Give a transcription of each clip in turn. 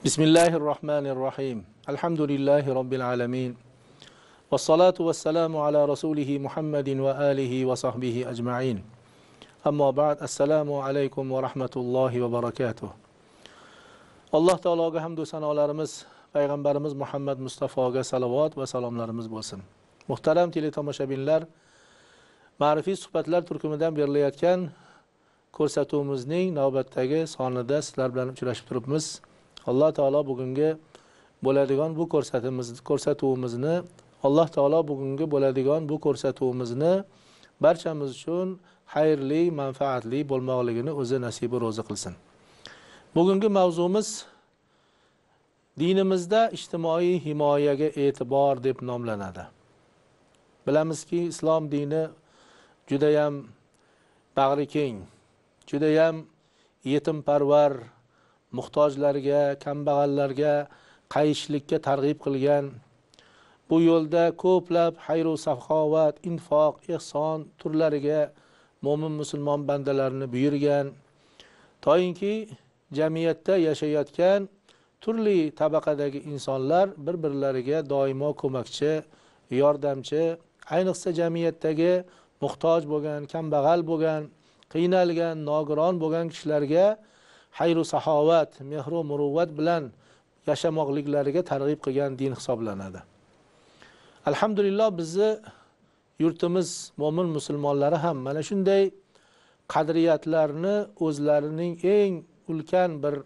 Bismillahirrahmanirrahim. Alhamdulillahi Rabbil alamin. Wassalatu wassalamu ala rasulihi Muhammadin wa alihi wa sahbihi ajma'in. Amma ba'd. Assalamu alaykum wa rahmatullahi wa barakatuh. Alloh taologa hamd va sanolarimiz, payg'ambarimiz Muhammad Mustafoga salovat va salomlarimiz bo'lsin. Muhtaram teletomoshabinlar, ma'rifiy suhbatlar turkumidan berilayotgan ko'rsatuvimizning navbatdagi sonida sizlar bilan uchrashib turibmiz. Alloh taolo bugungi bo'ladigan bu ko'rsatuvimizni barchamiz uchun xayrli, manfaatli bo'lmoqligini o'zi nasibi ro'zi qilsin. Bugungi mavzumiz dinimizda ijtimoiy himoyaga e'tibor deb nomlanadi. Bilamizki, islom dini juda ham bag'ri keng, juda ham yetimparvar, muhtojlarga, kambag'allarga qayishlikka targ'ib qilgan. Bu yo'lda ko'plab xayr va saxovat, infoq, ihson turlariga mo'min musulmon bandalarni buyurgan. Toyinki jamiyatda yashayotgan turli tabaqadagi insonlar bir-birlariga doimo ko'makchi, yordamchi, ayniqsa jamiyatdagi muhtoj bo'lgan, kambag'al bo'lgan, qiynalgan, nogiron bo'lgan kishilarga xayr va saxovat, mehr va muruvvat bilan yashamoqliklariga targ'ib qilgan din hisoblanadi. Alhamdulillah, bizni yurtimiz mo'min musulmonlari ham mana shunday qadriyatlarni o'zlarining eng ulkan bir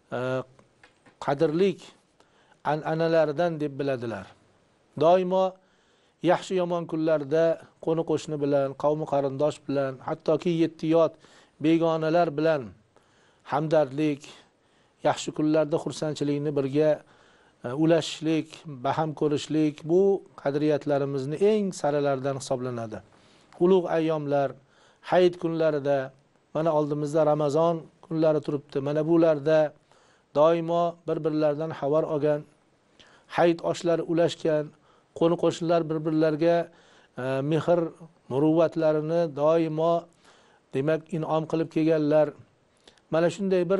qadrlik an'analaridan deb biladilar. Doimo yaxshi yomon kunlarda qo'ni qo'shni bilan, qavmi qarindosh bilan, hattoki yettiyot begonalar bilan hamdardlik, yaxshi kunlarda xursandchilikni birga ulashishlik, baham ko'rishlik bu qadriyatlarimizni eng saralaridan hisoblanadi. Ulug' ayyomlar, hayit kunlarida, mana oldimizda Ramazon kunlari turibdi. Mana bularda doimo bir-birlaridan xabar olgan, hayit oshlari ulashgan, qo'ni qo'shnilar bir-birlarga mehr, muruvvatlarini doimo demak in'om qilib kelganlar. Mana shunday bir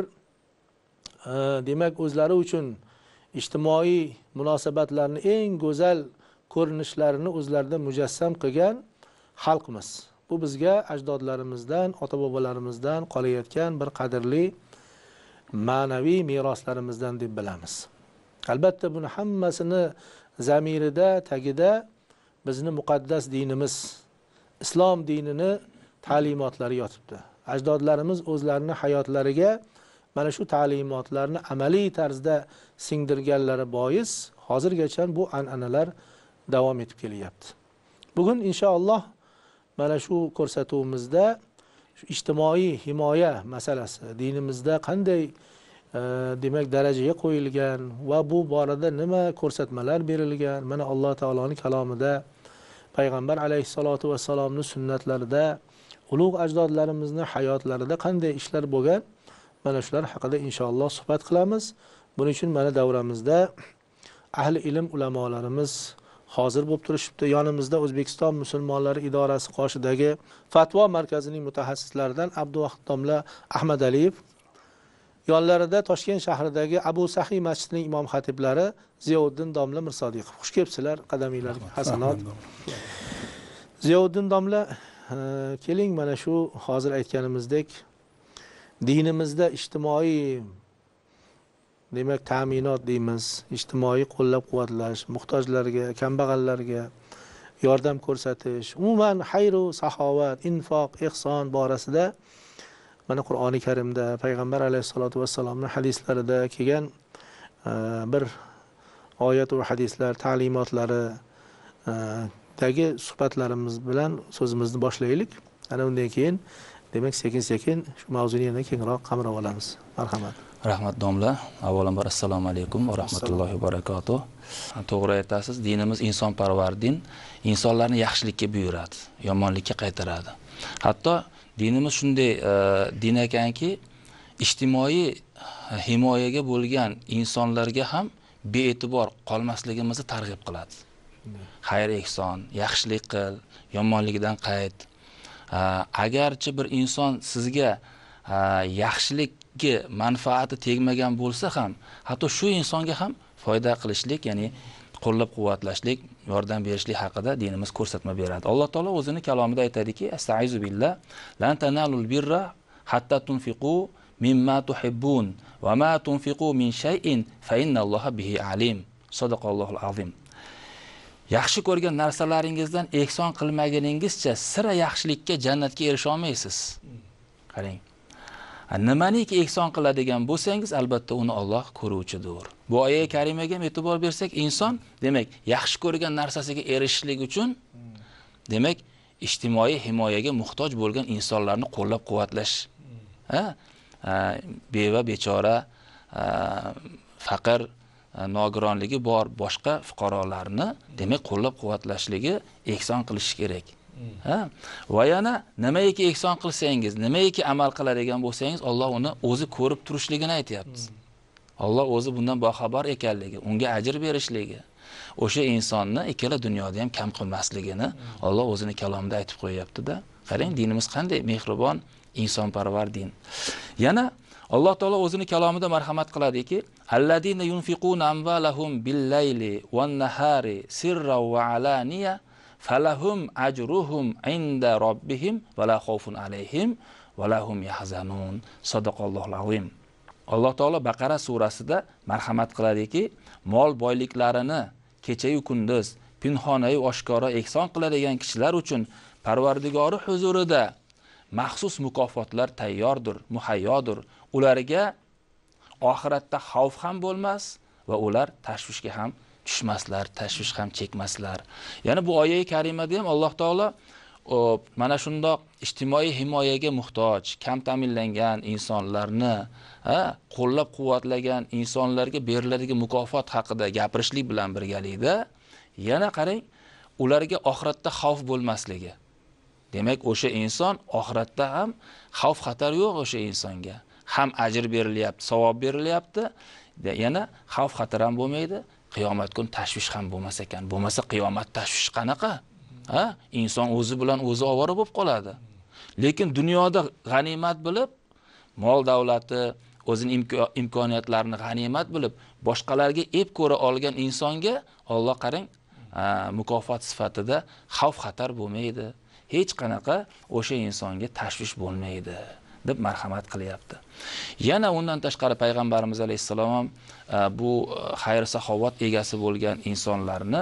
demak o'zlari uchun ijtimoiy munosabatlarni eng go'zal ko'rinishlarini o'zlarida mujassam qilgan xalqmiz. Bu bizga ajdodlarimizdan, ota-bobolarimizdan qolayotgan bir qadrli ma'naviy meroslarimizdan deb bilamiz. Albatta buni hammasini zamirida, tagida bizni muqaddas dinimiz, islom dinini ta'limotlari yotibdi. Ajdodlarimiz o'zlarini hayotlariga mana shu ta'limotlarni amaliy tarzda singdirganlari bois hozirgacha bu an'analar davom etib kelyapti. Bugun inshaalloh mana shu ko'rsatuvimizda ijtimoiy himoya masalasi dinimizda qanday demak darajaga qo'yilgan va bu borada nima ko'rsatmalar berilgan, mana Alloh taoloning kalomida, payg'ambar alayhisolatu vassalomning sunnatlarida, ulug' ajdodlarimizni hayotlarida qanday ishlar bo'lgan, mana shular haqida inshaalloh suhbat qilamiz. Buning uchun mana davramizda ahli ilm ulamolarimiz hozir bo'lib turishibdi. Yonimizda O'zbekiston musulmonlari idorasi qoshidagi fatvo markazining mutaxassislaridan Abduvahid domla Ahmadaliyev, yonlarida Toshkent shahridagi Abu Sahiy masjidining imom xatiblari Ziyovuddin domla Mirsodiqov. Xush kelibsizlar, qadaminglarga hasanot. Ziyovuddin domla, keling mana shu hozir aytganimizdek dinimizda ijtimoiy demak ta'minot deymiz, ijtimoiy qo'llab-quvvatlash, muhtojlarga, kambag'allarga yordam ko'rsatish, umuman xayr va saxovat, infoq, ihson borasida mana Qur'oni Karimda, payg'ambar alayhisolatu vassalomning hadislarida kelgan bir oyat va hadislar, ta'limotlari dagi suhbatlarimiz bilan so'zimizni boshlaylik. Ana undan keyin demak sekin-sekin shu mavzuni yana kengroq qamrab olamiz. Marhamat. Rahmat domla. Avvalambor assalomu alaykum va rahmatullohi va barakatuh. To'g'ri aytasiz, dinimiz insonparvar din, insonlarni yaxshilikka buyuradi, yomonlikka qaytaradi. Hatto dinimiz shunday din ekanki, ijtimoiy himoyaga bo'lgan insonlarga ham bee'tibor qolmasligimizni targ'ib qiladi. Xayr ehson, yaxshilik qil, yomonlikdan qayt. Agarchi bir inson sizga yaxshilik manfaati tegmagan bo'lsa ham, hatto shu insonga ham foyda qilishlik, ya'ni qo'llab-quvvatlashlik, yordam berishlik haqida dinimiz ko'rsatma beradi. Alloh taolo o'zining kalomida aytadiki: "Astaizu billah, lan tanalul birra hatta tunfiqu mimma tuhibbun va ma tunfiqu min shay'in fa innalloha bihi alim." Sadaqallohul azim. Yaxshi ko'rgan narsalaringizdan ehson qilmaganingizcha sira yaxshilikka, jannatga erisha olmaysiz. Qarang. Nimaniki ehson qiladigan bo'lsangiz, albatta uni Alloh ko'ruvchidir. Bu oyat karimaga e'tibor bersak, inson, demak, yaxshi ko'rgan narsasiga erishishlik uchun, demak, ijtimoiy himoyaga muhtoj bo'lgan insonlarni qo'llab-quvvatlash, beva, bechora, faqir, nogironligi bor boshqa fuqarolarni, demak, qo'llab-quvvatlashligi, ehson qilish kerak. Va yana nimaiki ehson qilsangiz, nimaiki amal qiladigan bo'lsangiz, Alloh uni o'zi ko'rib turishligini aytayapmiz. Alloh o'zi bundan boxabar ekanligi, unga ajr berishligi, o'sha insonni ikkala dunyoda ham kam qilmasligini Alloh o'zining kalomida aytib qo'yapti-da. Qarang, dinimiz qanday mehribon, insonparvar din. Yana Alloh taolo o'zining kalomida marhamat qiladiki: "Alladina yunfiquna amvalahum bil-layli wan-nahari sirran va alaniya falahum ajruhum inda robbihim va la xawfun alayhim va lahum yahzanun." Sadaqallohul azim. Alloh taolo Baqara surasida marhamat qiladiki, mol boyliklarini kecha-yu kunduz pinhona-yu oshkora ehson qiladigan kishilar uchun Parvardigori huzurida maxsus mukofotlar tayyordir, muhayyodir. Ularga oxiratda xavf ham bo'lmas va ular tashvishga ham tushmaslar, tashvish ham chekmaslar. Ya'ni bu oyat karimada ham Alloh taolo mana shundoq ijtimoiy himoyaga muhtoj, kam ta'minlangan insonlarni, qo'llab-quvvatlagan insonlarga beriladigan mukofot haqida gapirishlik bilan birgalikda, yana qarang, ularga oxiratda xavf bo'lmasligi. Demak, o'sha inson oxiratda ham xavf xatar yo'q o'sha insonga. Ham ajr berilyapti, savob berilyapti, yana xavf xatar ham bo'lmaydi. Qiyomat kun tashvish ham bo'lmas ekan. Bo'lmasa qiyomat tashvish qanaqa? Inson o'zi bilan o'zi ovora bo'lib qoladi. Lekin dunyoda g'animat bilib, mol davlati, o'zining imkoniyatlarini g'animat bilib, boshqalarga ep ko'ra olgan insonga Alloh qarang, mukofot sifatida xavf xatar bo'lmaydi. Hech qanaqa o'sha insonga tashvish bo'lmaydi deb marhamat qilyapti. Yana undan tashqari payg'ambarimiz alayhisalom ham bu xayr saxovat egasi bo'lgan insonlarni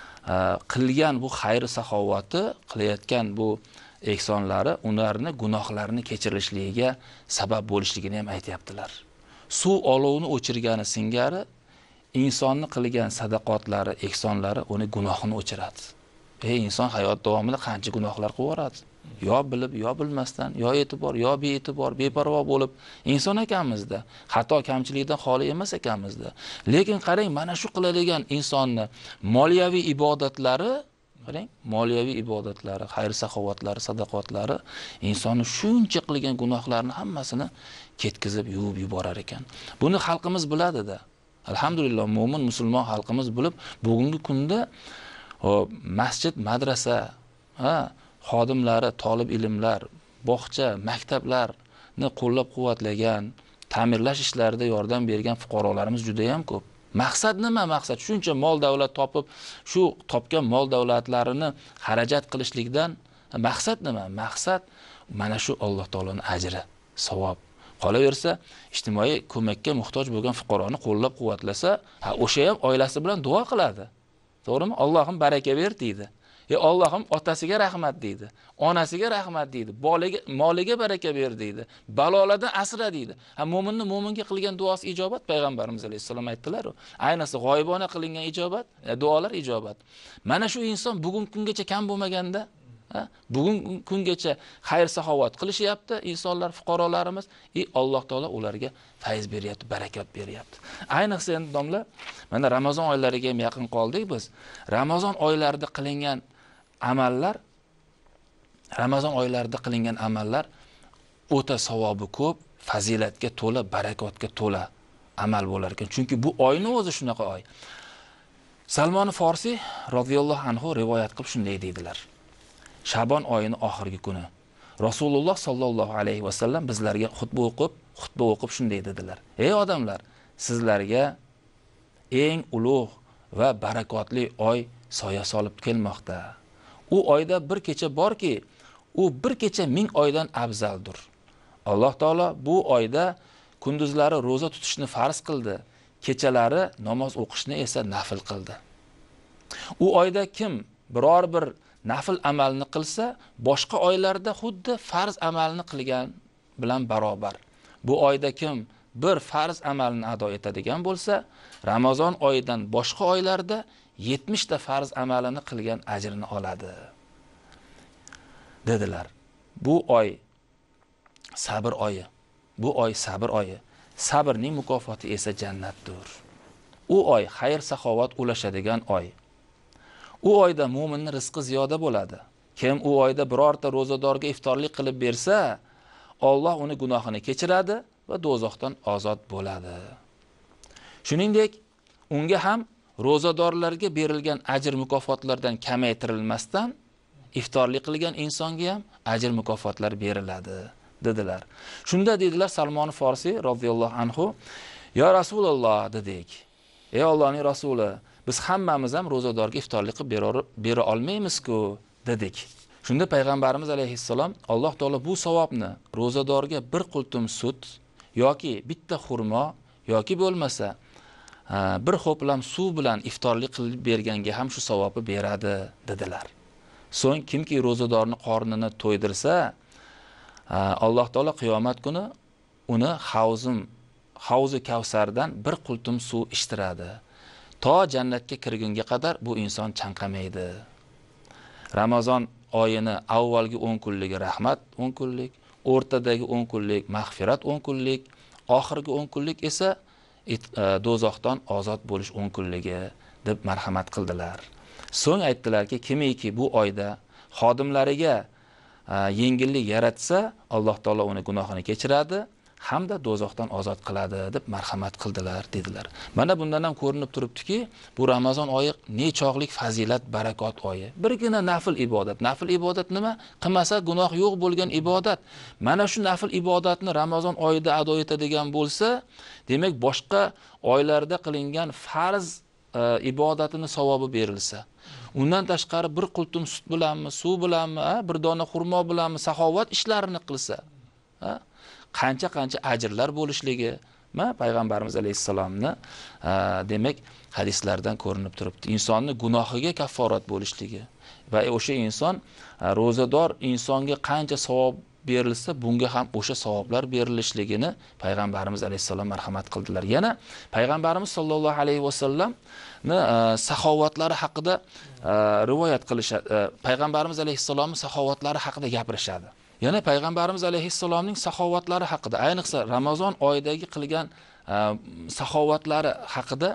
qilgan bu xayr saxovati, qilayotgan bu ehsonlari ularni gunohlarini kechirishligiga sabab bo'lishligini ham aytayaptilar. Suv olovni o'chirgani singari insonni qilgan sadaqotlari, ehsonlari uni gunohini o'chiradi. Inson hayot davomida qancha gunohlar qilaveradi? Yo bilib, yo bilmasdan, yo e'tibor, yo bee'tibor, beparvo bo'lib inson ekanmizda, xato kamchilikdan xoli emas ekanmizda. Lekin qarang, mana shu qiladigan insonni moliyaviy ibodatlari, qarang, moliyaviy ibodatlari, xayr saxovatlari, sadaqotlari insonni shuncha qilgan gunohlarni hammasini ketkizib yuvib yuborar ekan. Buni xalqimiz biladi-da. Alhamdulillah, mo'min musulmon xalqimiz bilib, bugungi kunda masjid, madrasa, xodimlari, talib ilmlar, bog'cha, maktablarni qo'llab-quvvatlagan, ta'mirlash ishlarida yordam bergan fuqarolarimiz juda ham ko'p. Maqsad nima? Maqsad shuncha mol davlat topib, shu topgan mol davlatlarini xarajat qilishlikdan maqsad nima? Maqsad mana shu Alloh taoloning ajri, savob. Qolaversa, ijtimoiy ko'makka muhtoj bo'lgan fuqaroni qo'llab-quvvatlasa, o'sha ham oilasi bilan duo qiladi. To'g'rimi? Allohim baraka ber deydi. Allohim otasiga rahmat deydi, onasiga rahmat deydi, moliga baraka ber deydi, balolardan asra deydi. Mo'minni mo'minga qilgan duosi ijobat, payg'ambarimiz alayhisalom aytdilar. Ayniqsa g'oyibona qilingan ijobat, duolar ijobat. Mana shu inson bugungi kungacha kam bo'lmaganda, bugun kungacha xayr saxovat qilishyapti insonlar, fuqarolarimiz, Alloh taolo ularga fayz beryapti, barakat beryapti. Ayniqsa endi domla, mana Ramazon oylariga ham yaqin qoldik biz. Ramazon oylarida qilingan amallar o'ta savobi ko'p, fazilatga to'la, barakotga to'la amal bo'lar ekan. Chunki bu oyning o'zi shunaqa oy. Salmon Forsi radhiyallohu anhu rivoyat qilib shunday deydilar. Shabon oyining oxirgi kuni Rasululloh sallallohu alayhi va sallam bizlarga xutba o'qib xutba o'qib shunday dedilar: "Ey odamlar, sizlarga eng ulug' va barakotli oy soya solib kelmoqda. U oyda bir kecha borki, u bir kecha 1000 oydan afzaldir. Alloh taolo bu oyda kunduzlari roza tutishni farz qildi, kechalari namoz o'qishni esa nafil qildi. U oyda kim biror bir nafil amalni qilsa, boshqa oylarda xuddi farz amalni qilgan bilan barobar. Bu oyda kim bir farz amalni ado etadigan bo'lsa, Ramazon oyidan boshqa oylarda 70 ta farz amalini qilgan ajrini oladi" dedilar. Bu oy sabr oyi. Bu oy sabr oyi. Sabrning mukofoti esa jannatdir. U oy xayr saxovat ulashadigan oy. U oyda mu'minning rizqi ziyoda bo'ladi. Kim u oyda birorta rozadorga iftorlik qilib bersa, Alloh uni gunohini kechiradi va do'zaxdan ozod bo'ladi. Shuningdek, unga ham rozadorlarga berilgan ajr mukofotlardan kamaytirilmasdan iftorlik qilgan insonga ham ajr mukofotlar beriladi dedilar. Shunda dedilar Salmon Farsi radhiyallohu anhu: "Ya Rasululloh" dedik. "Ey Allohning rasuli, biz hammamiz ham rozadorga iftorlik qilib bera olmaymiz-ku" dedik. Shunda payg'ambarimiz alayhissalom Alloh taolo bu savobni rozadorga bir qultum sut yoki bitta xurmo yoki bo'lmasa bir ho'plam suv bilan iftorlik qilib berganga ham shu savobni beradi dedilar. So'ng kimki rozadorni qornini to'ydirsa, Alloh taolo qiyomat kuni uni havzi Kavsardan bir qultum suv ichtiradi. To jannatga kirgunga qadar bu inson chanqamaydi. Ramazon oyini avvalgi 10 kunligi rahmat 10 kunlik, o'rtadagi 10 kunlik mag'firat 10 kunlik, oxirgi 10 kunlik esa do'zaxdan ozod bo'lish 10 kunligi deb marhamat qildilar. So'ng aytdilarki, kimiki bu oyda xodimlariga yengillik yaratsa, Alloh taolo uni gunohini kechiradi hamda do'zaxdan ozod qiladi deb marhamat qildilar dedilar. Mana bundan ham ko'rinib turibdiki, bu Ramazon oyi nechog'lik fazilat, barakot oyi. Birgina nafil ibodat. Nafil ibodat nima? Qilmasa gunoh yo'q bo'lgan ibodat. Mana shu nafil ibodatni Ramazon oyida ado etadigan bo'lsa, demak boshqa oylarda qilingan farz ibodatini savobi berilsa, undan tashqari bir qultum sut bilanmi, suv bilanmi, bir dona xurmo bilanmi saxovat ishlarini qilsa, qancha ajrlar bo'lishligi payg'ambarimiz alayhissalomni demak hadislardan ko'rinib turibdi. Insonni gunohiga kafforat bo'lishligi va o'sha inson ro'zador insonga qancha savob berilsa, bunga ham o'sha savoblar berilishligini payg'ambarimiz alayhissalom marhamat qildilar. Yana payg'ambarimiz sollallohu alayhi vasallamni saxovatlari haqida rivoyat qilishadi. Payg'ambarimiz alayhissalomning saxovatlari haqida gapirishadi. Yana payg'ambarimiz alayhissalomning saxovatlari haqida, ayniqsa Ramazon oyidagi qilgan saxovatlari haqida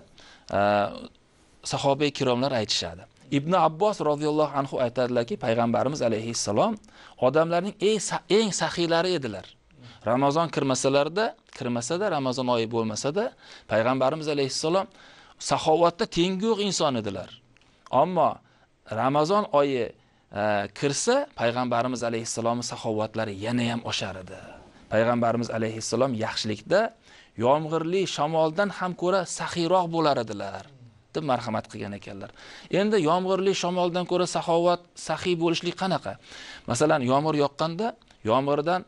sahoba-i kiromlar aytishadi. Ibn Abbos radhiyallohu anhu aytadilarki, payg'ambarimiz alayhissalom odamlarning eng saxiylari edilar. Ramazon kirmasada, Ramazon oyi bo'lmasada, payg'ambarimiz alayhissalom saxovatda tengi yo'q inson edilar. Ammo Ramazon oyi kirsa, payg'ambarimiz alayhissalomning saxovatlari yana ham oshar edi. Payg'ambarimiz alayhissalom yaxshilikda yomg'irli shamoldan ham ko'ra saxiyroq bo'lar edilar deb marhamat qilgan ekanlar. Endi yomg'irli shamoldan ko'ra saxiy bo'lishlik qanaqa? Masalan, yomg'ir yoqqanda yomg'irdan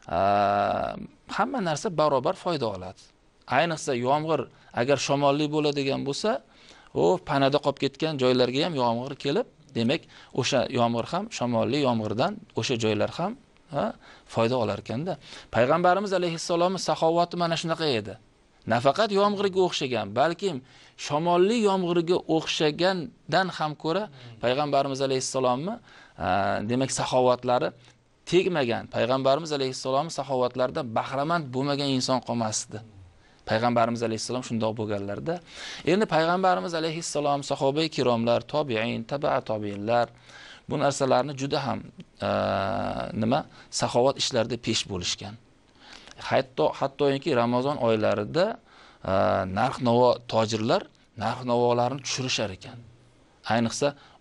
hamma narsa barobar foyda oladi. Ayniqsa yomg'ir agar shamolli bo'ladigan bo'lsa, panada qolib ketgan joylarga ham yomg'ir kelib, demak, o'sha yomg'ir ham shamolli yomg'irdan o'sha joylar ham foyda olar ekanda. Payg'ambarimiz alayhissalomning saxovati mana shunaqa edi. Nafaqat yomg'irga o'xshagan, balki shamolli yomg'irga o'xshagandan ham ko'ra payg'ambarimiz alayhissalomning demak saxovatlari tegmagan. Payg'ambarimiz alayhissalomning saxovatlaridan bahramand bo'lmagan inson qolmasdi. Payg'ambarimiz alayhissalom shundoq bo'lganlarda. Endi payg'ambarimiz alayhissalom, sahoba-i kiromlar, tobiin, tabi'a tobiinlar bu narsalarni juda ham saxovat ishlarida pesh bo'lishgan. Hattoki Ramazon oylarida narx-navo tojirlar narx-navolarini tushirishar ekan. Ayniqsa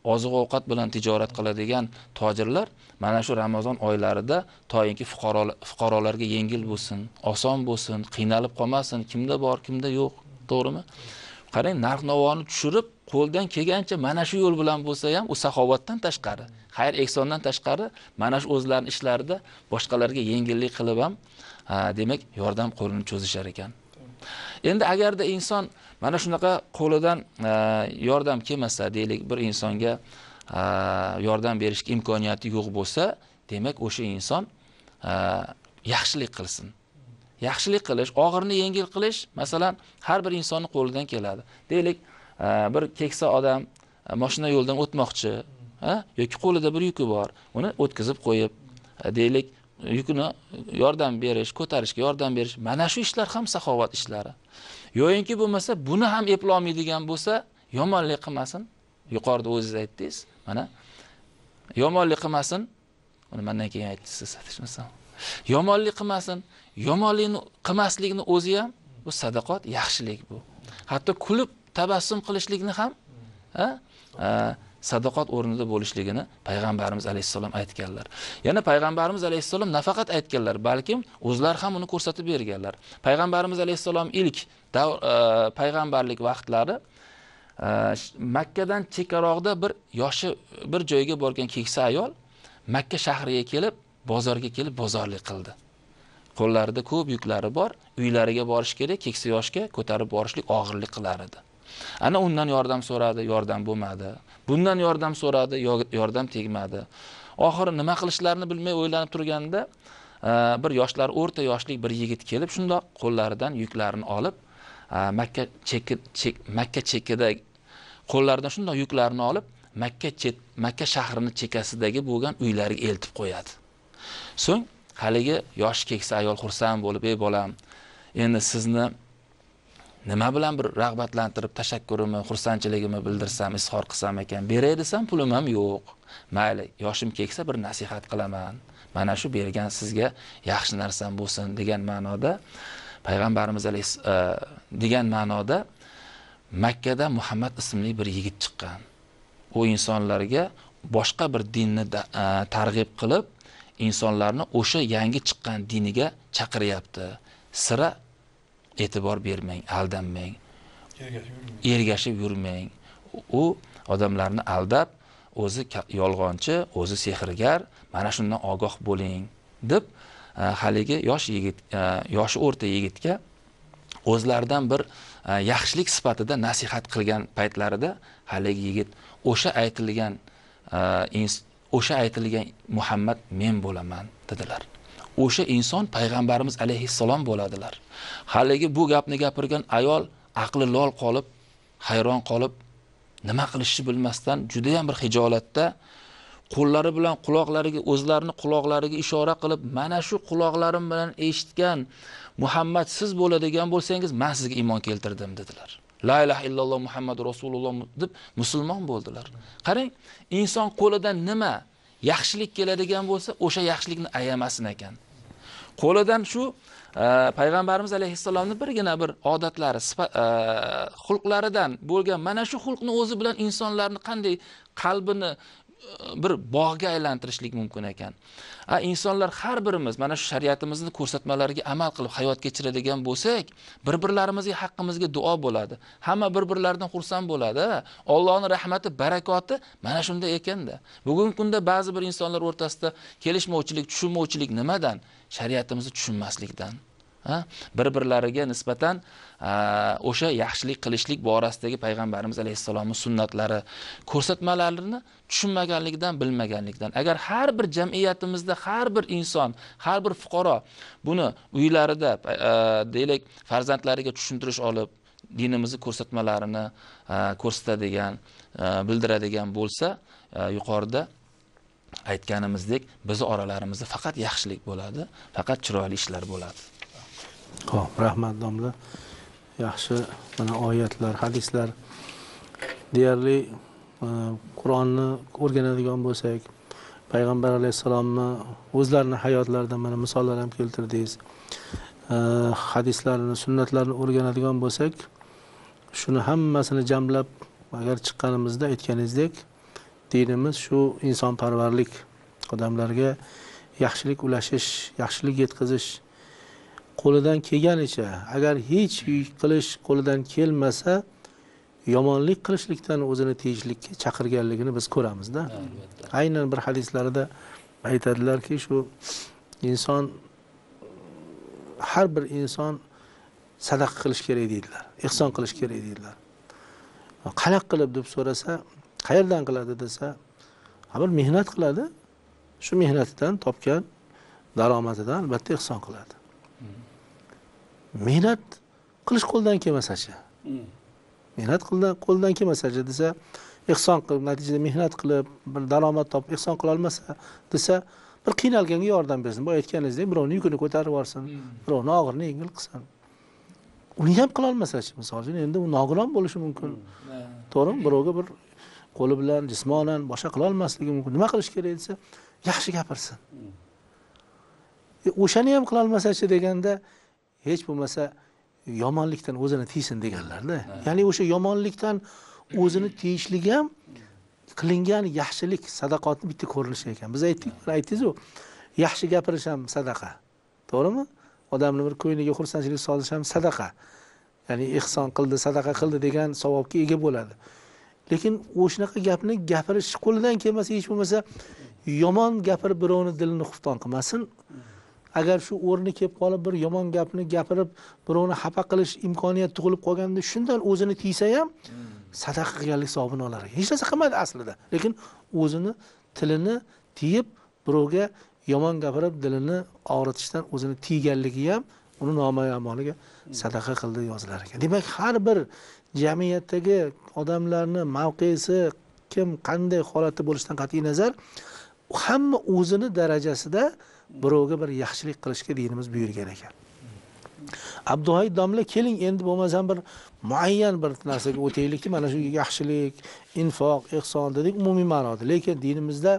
oziq-ovqat bilan tijorat qiladigan tojirlar mana shu Ramazon oylarida toyinki fuqarolarga yengil bo'lsin, oson bo'lsin, qiynalib qolmasin, kimda bor, kimda yo'q, to'g'rimi? Qarang, narx-navoni tushirib, qo'ldan kelgancha mana shu yo'l bilan bo'lsa ham, u saxovatdan tashqari, xayr ehsondan tashqari, mana shu o'zlarining ishlarida boshqalarga yengillik qilib ham, demak, yordam qo'lini cho'zishar ekan. Endi agarda inson mana shunaqa qo'lidan yordam kelmasa, deylik, bir insonga yordam berishga imkoniyati yo'q bo'lsa, demak, o'sha inson yaxshilik qilsin. Yaxshilik qilish, og'irni yengil qilish, masalan, har bir insonning qo'lidan keladi. Deylik, bir keksa odam mashina yo'ldan o'tmoqchi, yoki qo'lida bir yuki bor, uni o'tkazib qo'yib, deylik, yukini yordam berish, ko'tarishga yordam berish, mana shu ishlar ham saxovat ishlari. Yo'inki bo'lmasa, buni ham eplolmaydigan bo'lsa, yomonlik qilmasin. Yuqorida o'zingiz aytdingiz, mana yomonlik qilmasin. Uni mendan keyin aytdingiz, satishmasam. Yomonlik qilmasin. Yomonlikni qilmaslikni o'zi ham bu sadaqat, yaxshilik bu. Hatto kulib tabassum qilishlikni ham sadaqat o'rnida bo'lishligini payg'ambarimiz alayhisalom aytganlar. Yana payg'ambarimiz alayhisalom nafaqat aytganlar, balkim o'zlari ham uni ko'rsatib berganlar. Payg'ambarimiz alayhisalom ilk payg'ambarlik vaqtlari Makkadan chekkaroqda bir joyga borgan keksa ayol Makka shahriga kelib, bozorga kelib bozorlik qildi. Qo'llarida ko'p yuklari bor, uylariga borish kerak, keksa yoshga ko'tarib borishlik og'irlik qilar edi. Ana undan yordam so'radi, yordam bo'lmadi. Bundan yordam so'radi, yordam tegmadi. Oxiri nima qilishlarini bilmay o'ylanib turganda, bir yoshlar, o'rta yoshlik bir yigit kelib, shundoq qo'llaridan yuklarini olib, Makka chekida qo'llaridan shundoq yuklarini olib, Makka shahrini chekkasidagi bo'lgan uylariga eltib qo'yadi. So'ng haligi yosh keksa ayol xursand bo'lib, "Ey bolam, endi sizni nima bilan bir rag'batlantirib, tashakkurimni, xursandchiligimni bildirsam, izhor qilsam ekan, beray desam pulim ham yo'q. Mayli, yoshim keksa bir nasihat qilaman. Mana shu bergan sizga yaxshi narsam bo'lsin" degan ma'noda payg'ambarimiz degan ma'noda Makkada Muhammad ismli bir yigit chiqqan. U insonlarga boshqa bir dinni targ'ib qilib, insonlarni o'sha yangi chiqqan diniga chaqiryapti. Sira e'tibor bermang, aldanmang, ergashib yurmang. U odamlarni aldab, o'zi yolg'onchi, o'zi sehrgar, mana shundan ogoh bo'ling deb haligi yoshi o'rta yigitga o'zlaridan bir yaxshilik sifatida nasihat qilgan paytlarida haligi yigit o'sha aytilgan Muhammad men bo'laman dedilar. O'sha inson payg'ambarimiz alayhissalom bo'ladilar. Haligi bu gapni gapirgan ayol aqli lol qolib, hayron qolib, nima qilishni bilmasdan juda ham bir hijolatda qo'llari bilan o'zlarini quloqlariga ishora qilib, mana shu quloqlarim bilan eshitgan Muhammad siz bo'ladigan bo'lsangiz, men sizga iymon keltirdim dedilar. La ilaha illalloh Muhammad Rasululloh deb musulmon bo'ldilar. Qarang, inson qo'lidan nima yaxshilik keladigan bo'lsa, o'sha yaxshilikni ayamasin ekan. Qo'lidan shu payg'ambarimiz alayhissalomning birgina bir odatlari, xulqlaridan bo'lgan mana shu xulqni o'zi bilan insonlarni qanday qalbini bir bog'ga aylantirishlik mumkin ekan. İnsanlar har birimiz mana shu shariatimizning ko'rsatmalariga amal qilib hayot kechiradigan bo'lsak, bir-birlarimizga haqqimizga duo bo'ladi. Hamma bir-birlaridan xursand bo'ladi. Allohning rahmati, barakoti mana shunda ekanda. Bugungi kunda ba'zi bir insonlar o'rtasida kelishmovchilik, tushunmovchilik nimadan? Shariatimizni tushunmaslikdan. Bir-birlariga nisbatan o'sha yaxshilik qilishlik borasidagi payg'ambarimiz alayhissalomning sunnatlari, ko'rsatmalarini tushunmaganlikdan, bilmaganlikdan. Agar har bir jamiyatimizda har bir inson, har bir fuqaro buni uylarida deylik farzandlariga tushuntirish olib, dinimizning ko'rsatmalarini ko'rsatadigan, bildiradigan bo'lsa, yuqorida aytganimizdek biz oralarimizda faqat yaxshilik bo'ladi, faqat chiroyli ishlar bo'ladi. Xo'p, rahmat domla. Yaxshi mana oyatlar, hadislar deyarli Qur'onni o'rganadigan bo'lsak, payg'ambar alayhisalomni o'zlarining hayotlaridan mana misollar ham keltirdingiz. Hadislarni, sunnatlarni o'rganadigan bo'lsak, shuni hammasini jamlab agar chiqqanimizda aytganingizdek, dinimiz shu insonparvarlik, odamlarga yaxshilik ulashish, yaxshilik yetkazish qo'lidan kelganicha, agar hech qilish qo'lidan kelmasa, yomonlik qilishlikdan o'zini tiyishlikka chaqirganligini biz ko'ramizda. Aynan bir hadislarida aytadilarki, shu inson, har bir inson sadaqa qilish kerak deydilar, ihson qilish kerak deydilar. Qanaqa qilib deb so'rasa, qayerdan qiladi desa, bir mehnat qiladi, shu mehnatidan topgan daromadidan albatta ihson qiladi. Mehnat qilish qo'ldan kelmasa-chi? Mehnat qo'ldan kelmasa-chi desa, ihson qilib, natijada mehnat qilib, bir daromad topib ihson qila olmasa desa, bir qiynalganga yordam bersin. Bu aytganingizdek, birovning yukini ko'tarib yuborsin, birovning og'irini yengil qilsin. Uni ham qila olmasa-chi, misol uchun endi u nogiron bo'lishi mumkin. To'g'rimi? Birovga bir qo'li bilan jismonan boshqa qila olmasligi mumkin. Nima qilish kerak desa, yaxshi gapirsin. O'shani ham qila olmasa-chi deganda, hech bo'lmasa yomonlikdan o'zini tiysin deganlar-da. Ya'ni o'sha yomonlikdan o'zini tiyishlik ham qilingan yaxshilik, sadaqatning bitta ko'rinishi ekan. Biz aytdingiz-ku, yaxshi gapirish ham sadaqa. To'g'rimi? Odamni bir ko'yniga xursandchilik solish ham sadaqa. Ya'ni ihson qildi, sadaqa qildi degan savobga ega bo'ladi. Lekin o'shanaqa gapni gapirish qo'lidan kelmasa, hech bo'lmasa yomon gapirib birovning dilini xufton qilmasin. Agar shu o'rni kelib qolib bir yomon gapni gapirib birovni xafa qilish imkoniyat tug'ilib qolganda, shundan o'zini tiysa ham sadaqa qilganlik savobini olar. Hech narsa qilmadi aslida, lekin o'zini tilini tiyib birovga yomon gapirib dilini og'ritishdan o'zini tiyganligi ham uni nomayamoniga sadaqa qildi yozilar ekan. Demak, har bir jamiyatdagi odamlarni mavqesi kim qanday holatda bo'lishidan qat'iy nazar, hamma o'zini darajasida birovga bir yaxshilik qilishga dinimiz buyurgan ekan. Abduhay domla, keling endi bo'lmasam bir muayyan bir narsaga o'taylikki, mana shu yaxshilik, infoq, ihson dedik umumiy ma'noda, lekin dinimizda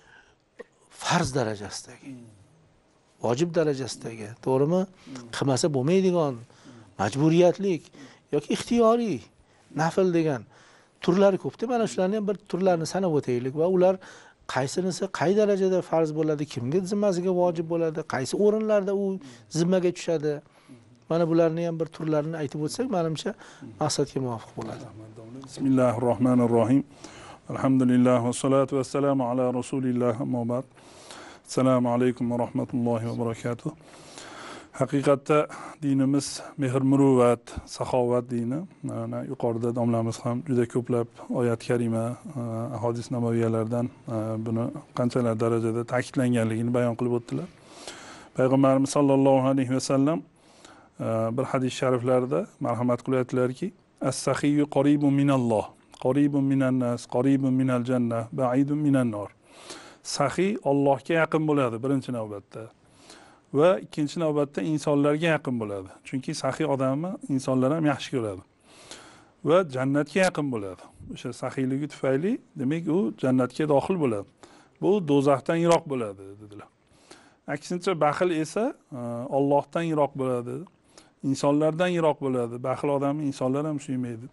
farz darajasidagi, vojib darajasidagi, to'g'rimi? Qilmasa bo'lmaydigan, majburiyatlik yoki ixtiyoriy, nafl degan turlari ko'p-da. Mana shularni ham bir turlarini sanab o'taylik va ular qaysinisi qay darajada farz bo'ladi, kimga zimmasiga vojib bo'ladi, qaysi o'rinlarda u zimmaga tushadi. Mana bularni ham bir turlarini aytib o'tsak, menimcha maqsadga muvofiq bo'ladi. Bismillahirrohmanirrohim. Alhamdulillah va salatu vassalamu ala rasulillah, amma ba'd. Assalomu alaykum va rahmatullohi va barakatuh. Haqiqatda dinimiz mehr muruvvat, saxovat dini. Yuqorida domlamiz ham juda ko'plab oyat karima, ahadis nabaviyalardan buni qanchalar darajada ta'kidlanganligini bayon qilib o'tdilar. Payg'ambarimiz sollallohu alayhi vasallam bir hadis shariflarida marhamat qilib aytdilarki, as-saxiyyu qaribun minalloh, qaribun minan nas, qaribun minal jannah, ba'idun minan nar. Saxiy Allohga yaqin bo'ladi birinchi navbatda va ikkinchi navbatda insonlarga yaqin bo'ladi. Chunki saxiy odamni insonlar ham yaxshi ko'radi va jannatga yaqin bo'ladi. O'sha saxiyligi tufayli demak u jannatga daxil bo'ladi. Bu do'zaxdan yiroq bo'ladi dedilar. Aksincha baxil esa Allohdan yiroq bo'ladi, insonlardan yiroq bo'ladi. Baxil odamni insonlar ham suymaydi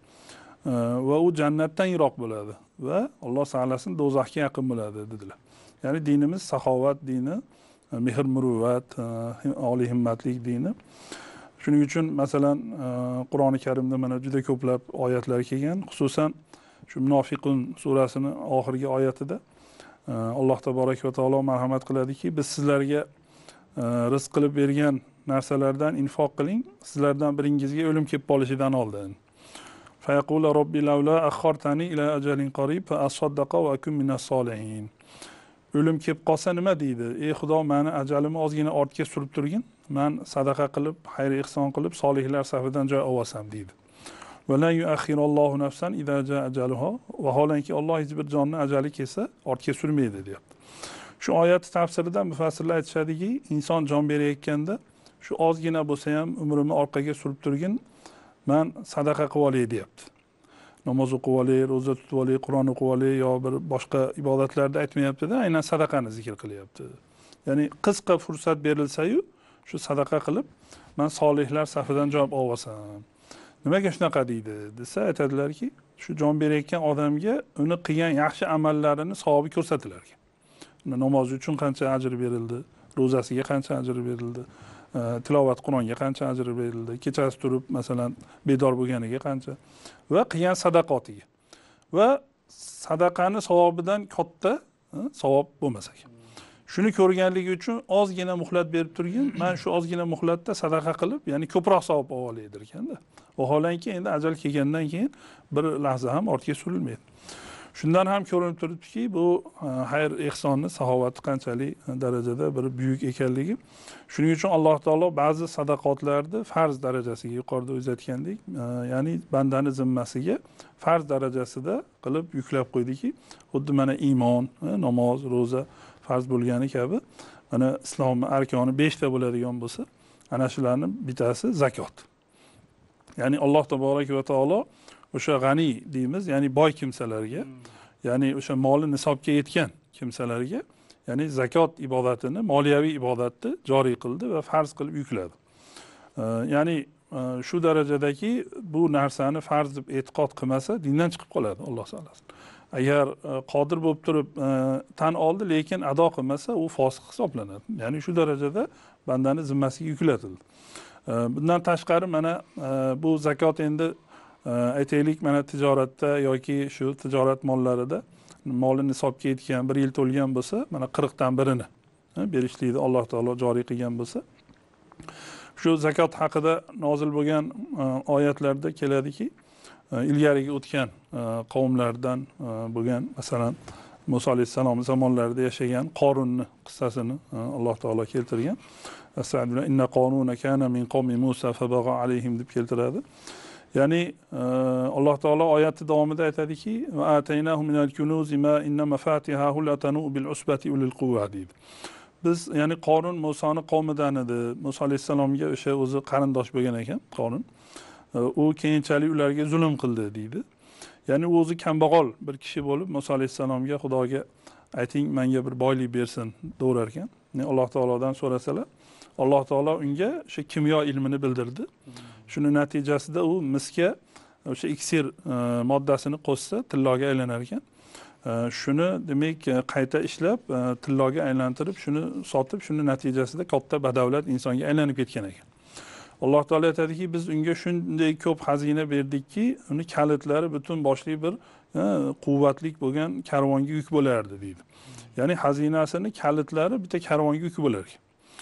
va u jannatdan yiroq bo'ladi va Alloh saqlasin do'zaxga yaqin bo'ladi dedilar. Ya'ni dinimiz saxovat dini, mehr muruvvat, oliy himmatlik dini. Shuning uchun masalan Qur'oni Karimda mana juda ko'plab oyatlar kelgan, xususan shu Munofiqun surasining oxirgi oyatida Alloh taborak va taolo marhamat qiladiki, biz sizlarga rizq qilib bergan narsalardan infoq qiling, sizlardan biringizga o'lim kelib qolishidan oldin. Fayaqulu robbi lavla akhartani ila ajalin qarib fa asaddaqa va akun minas solihin. O'lim kelib qolsa nima deydi? Ey Xudo, meni ajalimni ozgina ortga surib turgin, men sadaqa qilib, xayr ihson qilib, solihlar safidan joy olsam deydi. Va la yuakhirallohu nafsan idza jaa ajaluha. Vaholanki Alloh hech bir jonni ajali kelsa ortga surmaydi deyapti. Shu oyat tafsirida mufassirlar aytishadiki, inson jon berayotganda shu ozgina bo'lsa ham umrimni orqaga surib turgin, men sadaqa qilib olay deyapti. Namoz o'qib olay, ro'za tutib olay, Qur'on o'qib olay yo bir boshqa ibodatlarda aytmayapti-da, aynan sadaqani zikr qilyapti. Ya'ni qisqa fursat berilsa-yu, shu sadaqa qilib, men solihlar safidan joy olsam. Nimaga shunaqa deydi desa, aytadilarki, shu jon berayotgan odamga uni qilgan yaxshi amallarini savobi ko'rsatilar ekan. Namoz uchun qancha ajr berildi, ro'zasiga qancha ajr berildi, tilovat Qur'onga qancha ajr berildi, kechasi turib masalan bedor bo'lganiga qancha va qilgan sadaqotiga. Va sadaqani savobidan katta savob bo'lmas ekan. Shuni ko'rganligi uchun ozgina muhlat berib turgin, men shu ozgina muhlatda sadaqa qilib, ya'ni ko'proq savob olay edirkanda. Vaholanki endi ajal kelgandan keyin bir lahza ham ortga surilmaydi. Shundan ham ko'rinib turibdiki, bu xayr ehsonni saxovati qanchalik darajada bir buyuk ekanligi. Shuning uchun Alloh taolo ba'zi sadaqotlarni farz darajasiga, yuqorida o'z aytgandek, ya'ni bandani zimmasiga farz darajasida qilib yuklab qo'ydiki, xuddi mana iymon, namoz, ro'za farz bo'lgani kabi, mana islom arkoni 5 ta bo'ladigan bo'lsa, ana shularning bittasi zakot. Ya'ni Alloh taborak va taolo o'sha g'ani deymiz, ya'ni boy kimsalarga, ya'ni o'sha moli nisobga yetgan kimsalarga, ya'ni zakot ibodatini, moliyaviy ibodatni joriy qildi va farz qilib yukladi. Ya'ni shu darajadagi bu narsani farz deb e'tiqod qilmasa, dindan chiqib qoladi, Alloh saqlasin. Agar qodir bo'lib turib tan oldi, lekin ado qilmasa, u fosiq hisoblanadi. Ya'ni shu darajada bandani zimmasiga yuklatildi. Bundan tashqari mana bu zakot endi aytaylik, mana tijoratda yoki shu tijorat mollarida moli nisobga yetgan 1 yil to'lgan bo'lsa, mana 40 dan birini berishlikni Alloh taolo joriy qilgan bo'lsa, shu zakot haqida nozil bo'lgan oyatlarda keladiki, ilgarigi o'tgan qavmlardan bo'lgan, masalan Musa alayhissalom zamonlarida yashagan Qorunni qissasini Alloh taolo keltirgan. Astagfirullah, inna Qoruna kana min qawmi Musa fabagha alayhim deb keltiradi. Ya'ni Alloh taolo oyati davomida aytadiki, va ataynahu minal kunuzi ma inna mafatihahu latanu bil usbati ulil quwwa deydi. Biz, ya'ni Qorun Musoni qavmidan edi. Musa alayhissalomga o'sha o'zi qarindosh bo'lgan ekan, Qorun. U keyinchalik ularga zulm qildi deydi. Ya'ni u o'zi kambag'al bir kishi bo'lib, Musa alayhissalomga Xudoga ayting, menga bir boylik bersin deyar ekan. Alloh taolodan so'rasalar, Alloh taolo unga o'sha kimyo ilmini bildirdi. Shuni natijasida u misga o'sha iksir moddasini qo'shsa tilloga aylanar ekan. Shuni demak qayta ishlab tilloga aylantirib, shuni sotib, shuni natijasida katta badavlat insonga aylanib ketgan ekan. Alloh taolo aytadiki, biz unga shunday ko'p xazina berdikki, uni kalitlari butun boshli bir quvvatlik bo'lgan karvonga yuk bo'lardi deydi. Ya'ni xazinasini kalitlari bitta karvonga yuk bo'lar ekan.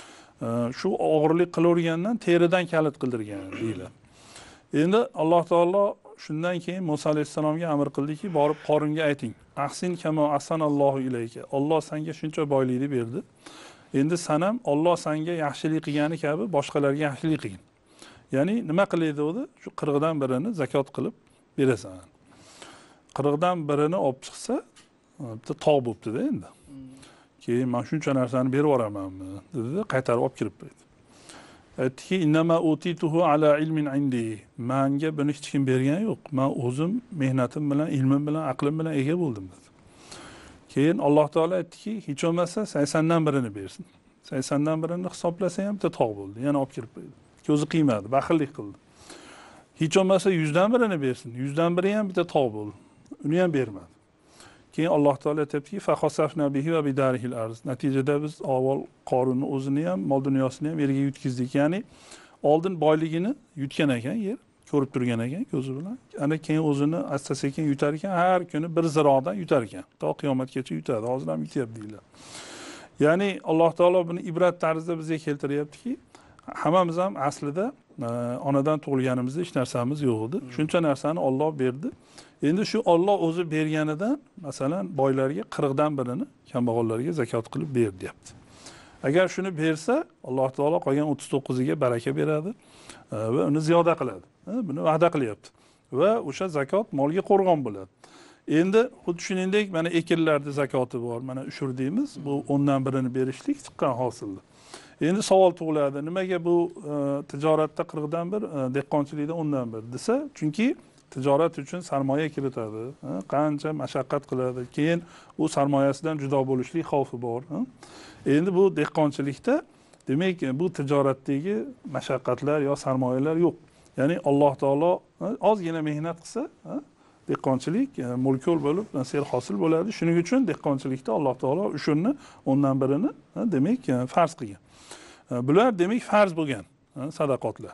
Shu og'irlik qilavergandan teridan kalit qildirgan deyiladi. Endi Alloh taolo shundan keyin Musa alayhissalomga amr qildiki, borib Qorunga ayting. Ahsin kama ahsanallohu ilayka. Alloh senga shuncha boylikni berdi. Endi sen ham Alloh senga yaxshilik qilgani kabi boshqalarga yaxshilik qilgin. Ya'ni nima qilaydi o'zi? Shu 40 dan birini zakot qilib berasan. 40 dan birini olib chiqsa, bitta tog' bo'pti-da endi. Keyin men shuncha narsani berib yuboramanmi dedi, qaytarib olib kirib qo'ydi. Aytdiki, innama utituhu ala ilmin indi. Menga buni hech kim bergani yo'q. Men o'zim mehnatim bilan, ilmim bilan, aqlim bilan ega bo'ldim dedi. Keyin Alloh taolo aytdiki, hech bo'lmasa 80 dan birini bersin. 80 dan birini hisoblasa ham bitta tog' bo'ldi. Yana olib kirib qo'ydi. Ko'zi qiymadi, baxillik qildi. Hech bo'lmasa 100 dan birini bersin. 100 dan biri ham bitta tog' bo'ldi. Uni ham bermadi. Keyin Alloh taolo aytibdiki, fa khasafna bihi va bidarihil arz. Natijada biz avval Qorunni o'zini ham, mol dunyosini ham yerga yutkizdik. Ya'ni oldin boyligini yutgan ekan yer, ko'rib turgan ekan ko'zi bilan. Ana keyin o'zini asta-sekin yutar ekan, har kuni bir zirodan yutar ekan. To qiyomatgacha yutadi. Hozir ham yutyapti deydilar. Ya'ni Alloh taolo buni ibrat tarzida bizga keltiryaptiki, hammamiz ham aslida onadan tug'ilganimizda hech narsamiz yo'q edi. Shuncha narsani Alloh berdi. Endi shu Alloh o'zi berganidan, masalan, boylarga 40 dan birini kambag'allarga zakot qilib ber, deyapti. Agar shuni bersa, Alloh taolo qolgan 39 ga baraka beradi va uni ziyoda qiladi. Buni va'da qilyapti. Va o'sha zakot molga qo'rg'on bo'ladi. Endi xuddi shuningdek, mana ekinlarda zakoti bor. Mana ushur deymiz. Bu 10 dan birini berishlik chiqqan hosildi. Endi savol tug'iladi. Nimaga bu tijoratda 40 dan bir, dehqonchilikda 10 dan bir desa, chunki tijorat uchun sarmoya kiritadi, qancha mashaqqat qiladi, keyin u sarmoyasidan judo bo'lishlik xavfi bor. Endi bu dehqonchilikda, demak, bu tijoratdagi mashaqqatlar yo sarmoyalar yo'q. Ya'ni Alloh taolo ozgina mehnat qilsa, dehqonchilik mo'l-ko'l bo'lib, nasl hosil bo'ladi. Shuning uchun dehqonchilikda Alloh taolo o'shuni o'ndan birini demak farz qilgan. Bular demak farz bo'lgan sadaqotlar.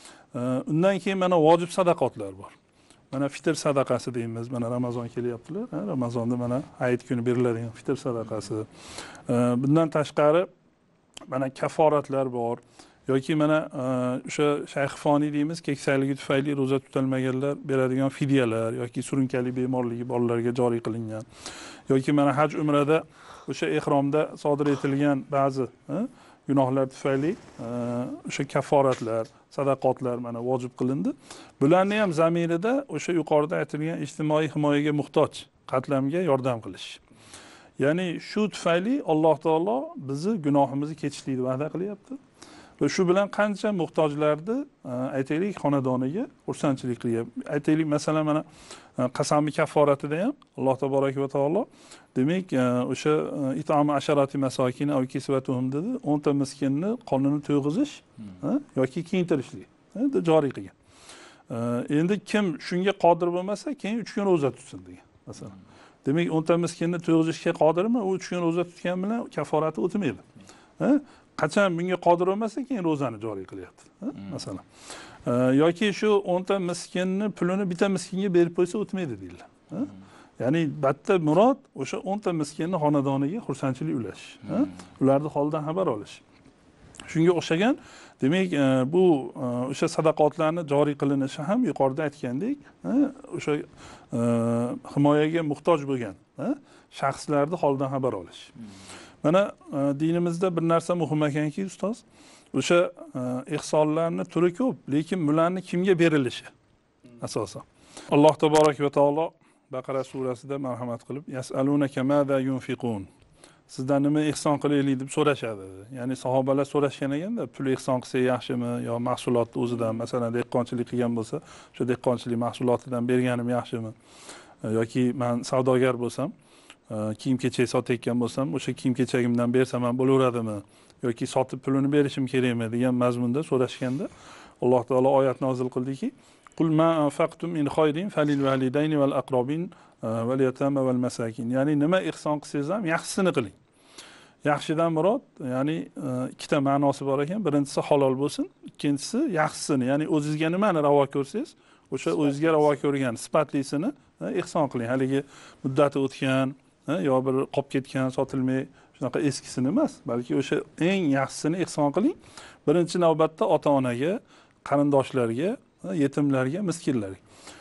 Undan keyin mana vojib sadaqotlar bor. Mana fitr sadaqasi deymiz. Mana Ramazon kelyaptilar. Ramazonda mana hayit kuni beriladigan fitr sadaqasi. Bundan tashqari mana kaforatlar bor. Yoki mana o'sha shayxifoniy deymiz, keksaligi tufayli ro'za tutilmaganlar beradigan fidyalar yoki surunkali bemorligi bolalarga joriy qilingan. Yoki mana haj umrada o'sha ihromda sodir etilgan ba'zi gunohlar tufayli o'sha kaforatlar, sadaqotlar mana vojib qilindi. Bularni ham zamirida o'sha yuqorida aytilgan ijtimoiy himoyaga muhtoj qatlamga yordam qilish. Ya'ni shu tufayli Alloh taolo bizni gunohimizni kechishlikni va'da qilyapti. Va shu bilan qancha muhtojlarni aytaylik xonadoniga xursandchilik qilyapti. Aytaylik masalan mana qasamli kafforatida ham Alloh taborak va taolo demak o'sha itomi asharati masokin va kisvatuhum dedi 10 ta miskinni qonini to'yg'izish yoki kiyintirishlik joriy qilgan. Endi kim shunga qodir bo'lmasa, keyin 3 kun ro'za tutsin degan masalan. Demak 10 ta miskinni to'yg'izishga qodirmi? U 3 kun ro'za tutgan bilan kafforati o'tmaydi. Qachon bunga qodir bo'lmasa, keyin ro'zani joriy qilyapti. Masalan. Yoki shu 10 ta miskinni pulini bitta miskinga berib qo'ysa o'tmaydi deydilar. Ya'ni batta murod o'sha 10 ta miskinni xonadoniga xursandchilik ulash, ularning holidan xabar olish. Shunga o'xshagan, demak, bu o'sha sadaqotlarni joriy qilinishi ham yuqorida aytgandek, o'sha himoyaga muhtoj bo'lgan shaxslarning holidan xabar olish. Mana dinimizda bir narsa muhim ekanki, ustoz, o'sha ihsonlarning turi ko'p, lekin bularni kimga berilishi asosan. Alloh taborak va taolo Baqara surasida marhamat qilib, yasalunaka mada yunfiqun. Sizdan nima ihson qilaylik deb so'rashadi. Ya'ni sahobalar so'rashgan ekanda, pul ihson qilsa yaxshimi yo mahsulotni o'zidan, masalan, dehqonchilik qilgan bo'lsa, o'sha dehqonchilik mahsulotidan berganim yaxshimi? Yoki men savdogar bo'lsam, kiyim-kechak sotayotgan bo'lsam, o'sha kiyim-kechagimdan bersam ham bo'laveradimi? Yoki sotib pulini berishim kerakmi degan mazmunda so'rashganda, Alloh taolo oyat nozil qildiki, "Qul ma anfaqtum min khayrin falil validayni val aqrabin val yatama val masakin." Ya'ni nima ihson qilsangiz ham yaxshisini qiling. Yaxshidan murod, ya'ni ikkita ma'nosi bor ekan. Birinchisi halol bo'lsin, ikkinchisi yaxshisini, ya'ni o'zingizga nimani ravo ko'rsangiz, o'sha o'zingizga ravo ko'rgan sifatlisini ihson qiling. Haligi muddati o'tgan yo bir qolib ketgan, sotilmay shunaqa eskisini emas, balki o'sha eng yaxshisini ihson qiling. Birinchi navbatda ota-onaga, qarindoshlarga, yetimlarga, miskinlarga.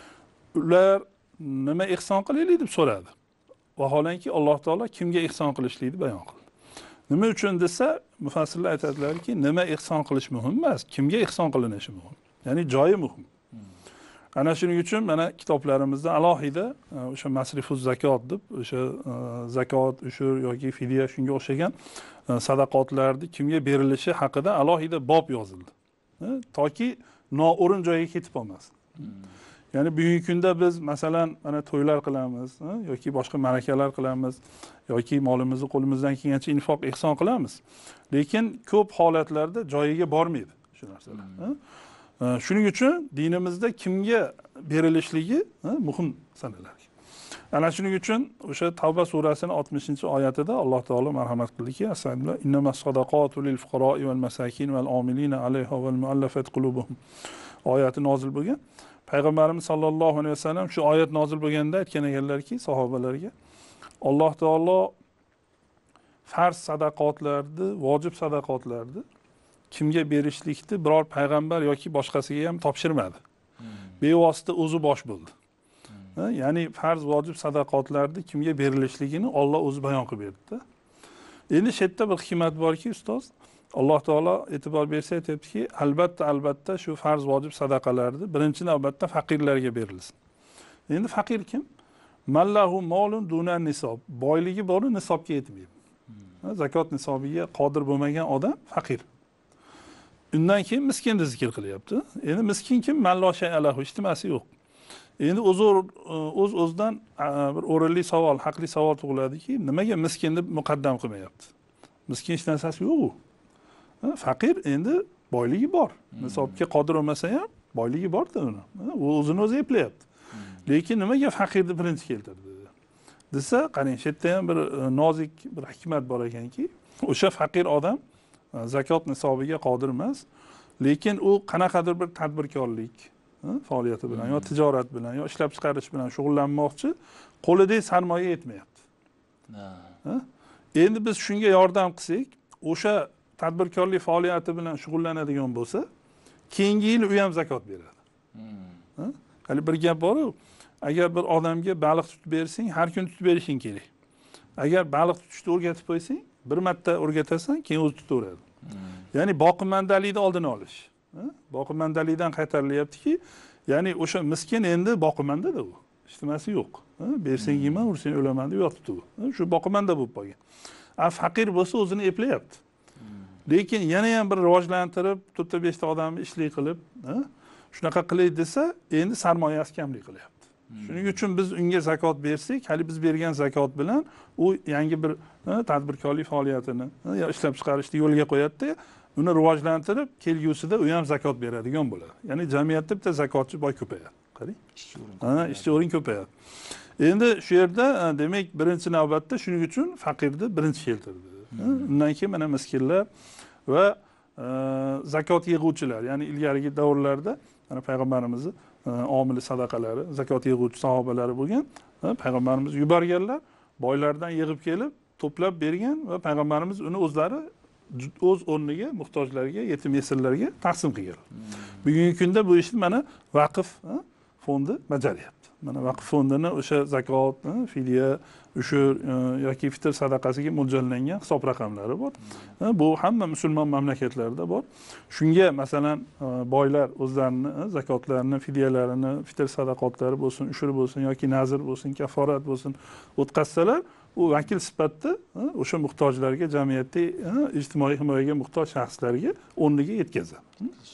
Ular nima ihson qilaylik deb so'radi. Vaholanki Alloh taolo kimga ihson qilishlikni bayon qildi. Nima uchun desa, mufassirlar aytadilarki, nima ihson qilish muhim emas, kimga ihson qilinishi muhim. Ya'ni joyi muhim. Ana shuning uchun mana kitoblarimizda alohida o'sha masrifuz zakot deb o'sha zakot, ushur yoki fidya shunga o'xshagan sadaqotlarni kimga berilishi haqida alohida bob yozildi. Toki noo'rin joyga ketib qolmasin. Ya'ni bugungi kunda biz masalan mana to'ylar qilamiz yoki boshqa ma'rakalar qilamiz yoki molimizni qo'limizdan kelgancha infoq ihson qilamiz. Lekin ko'p holatlarda joyiga bormaydi shu narsalar. Shuning uchun dinimizda kimga berilishligi muhim sanaladi. Ana shuning uchun o'sha Tavba surasining 60-oyatida Alloh taolo marhamat qildiki, aslida innamas sadaqatu lil fuqaro'i val masakin val amilina alayha val muallafat qulubuhum oyati nozil bo'lgan. Payg'ambarimiz sollallohu alayhi vasallam shu oyat nozil bo'lganda aytgan ekanlarki, sahobalarga Alloh taolo farz sadaqotlarni, vojib sadaqotlarni kimga berishlikni biror payg'ambar yoki boshqasiga ham topshirmadi. Bevosita o'zi bosh bo'ldi. Ya'ni farz vojib sadaqotlarni kimga berilishligini Alloh o'zi bayon qilib berdi. Endi shu yerda bir hikmat borki, ustoz, Alloh taolo e'tibor bersa aytibdiki, albatta shu farz vojib sadaqalarni birinchi navbatda faqirlarga berilsin. Endi faqir kim? Mallahu molun dunan nisob. Boyligi bor, nisobga yetmaydi. Zakot nisobiga qodir bo'lmagan odam faqir. Undan keyin miskinni zikr qilyapti. Endi miskin kim? Mallosh alahu, ijtimosi yo'q. Endi o'z-o'zidan bir o'rinli savol, haqli savol tug'iladiki, nimaga miskinni muqaddam qilmayapti? Miskin hech narsasi yo'q u. Faqir endi boyligi bor. Nisobga qodir bo'lmasa ham boyligi bor-da uni. U o'zini o'zi eplayapti. Lekin nimaga faqirni birinchi keltirdi desa, qarang, shu yerda ham bir nozik bir hikmat bor ekanki, o'sha faqir odam zakot nisobiga qodir emas, lekin u qanaqadir bir tadbirkorlik faoliyati bilan yo tijorat bilan yo ishlab chiqarish bilan shug'ullanmoqchi, qo'lida sarmoya yetmayapti. Endi biz shunga yordam qilsak, o'sha tadbirkorlik faoliyati bilan shug'ullanadigan bo'lsa, keyingi yil u ham zakot beradi. Hali bir gap bor-ku, agar bir odamga baliq tutib bersang, har kun tutib berishing kerak. Agar baliq tutishni o'rgatib qo'ysang, bir marta o'rgatasan, keyin o'zi tutaveradi. Ya'ni boqimandalikni oldini olish. Boqimandalikdan qaytarilyaptiki, ya'ni o'sha miskin endi boqimanda-da u. Ishtimasi yo'q. Bersang yeyman, ursang o'laman deb yotibdi u. Shu boqimanda bo'lib qolgan. Faqir bo'lsa o'zini eplayapti. Lekin yana ham bir rivojlantirib, 4-5 ta odamni ishlik qilib, shunaqa qilay desa, endi sarmoyasi kamlik qilyapti. Shuning uchun biz unga zakot bersak, hali biz bergan zakot bilan u yangi bir tadbirkorlik faoliyatini yo ishlab chiqarishni yo'lga qo'yadi-da, uni rivojlantirib, kelgusida u ham zakot beradigan bo'ladi. Ya'ni jamiyatda bitta zakotchi boy ko'payadi. Qarang. Ishchi o'rin ko'payadi. Endi shu yerda demak, birinchi navbatda shuning uchun faqirni birinchi keltirdi. Undan keyin mana miskinlar va zakot yig'uvchilar, ya'ni ilgarigi davrlarda mana payg'ambarimizni omili sadaqalari, zakot yig'uvchi sahobalari bo'lgan, payg'ambarimiz yuborganlar, boylardan yig'ib kelib, to'plab bergan va payg'ambarimiz uni o'zlari o'z o'rniga muhtojlarga, yetim yesirlarga taqsim qilgan. Bugungi kunda bu ishni mana vaqf fondi bajaryapti. Mana vaqf fondini o'sha zakot, fidya, ushur yoki fitr sadaqasiga mo'ljallangan hisob raqamlari bor. Bu hamma musulmon mamlakatlarda bor. Shunga masalan boylar o'zlarini zakotlarini, fidyalarini, fitr sadaqotlari bo'lsin, ushur bo'lsin yoki nazr bo'lsin, kaforat bo'lsin o'tkazsalar, u vakil sifatida o'sha muhtojlarga, jamiyatda ijtimoiy himoyaga muhtoj shaxslarga o'rniga yetkazadi.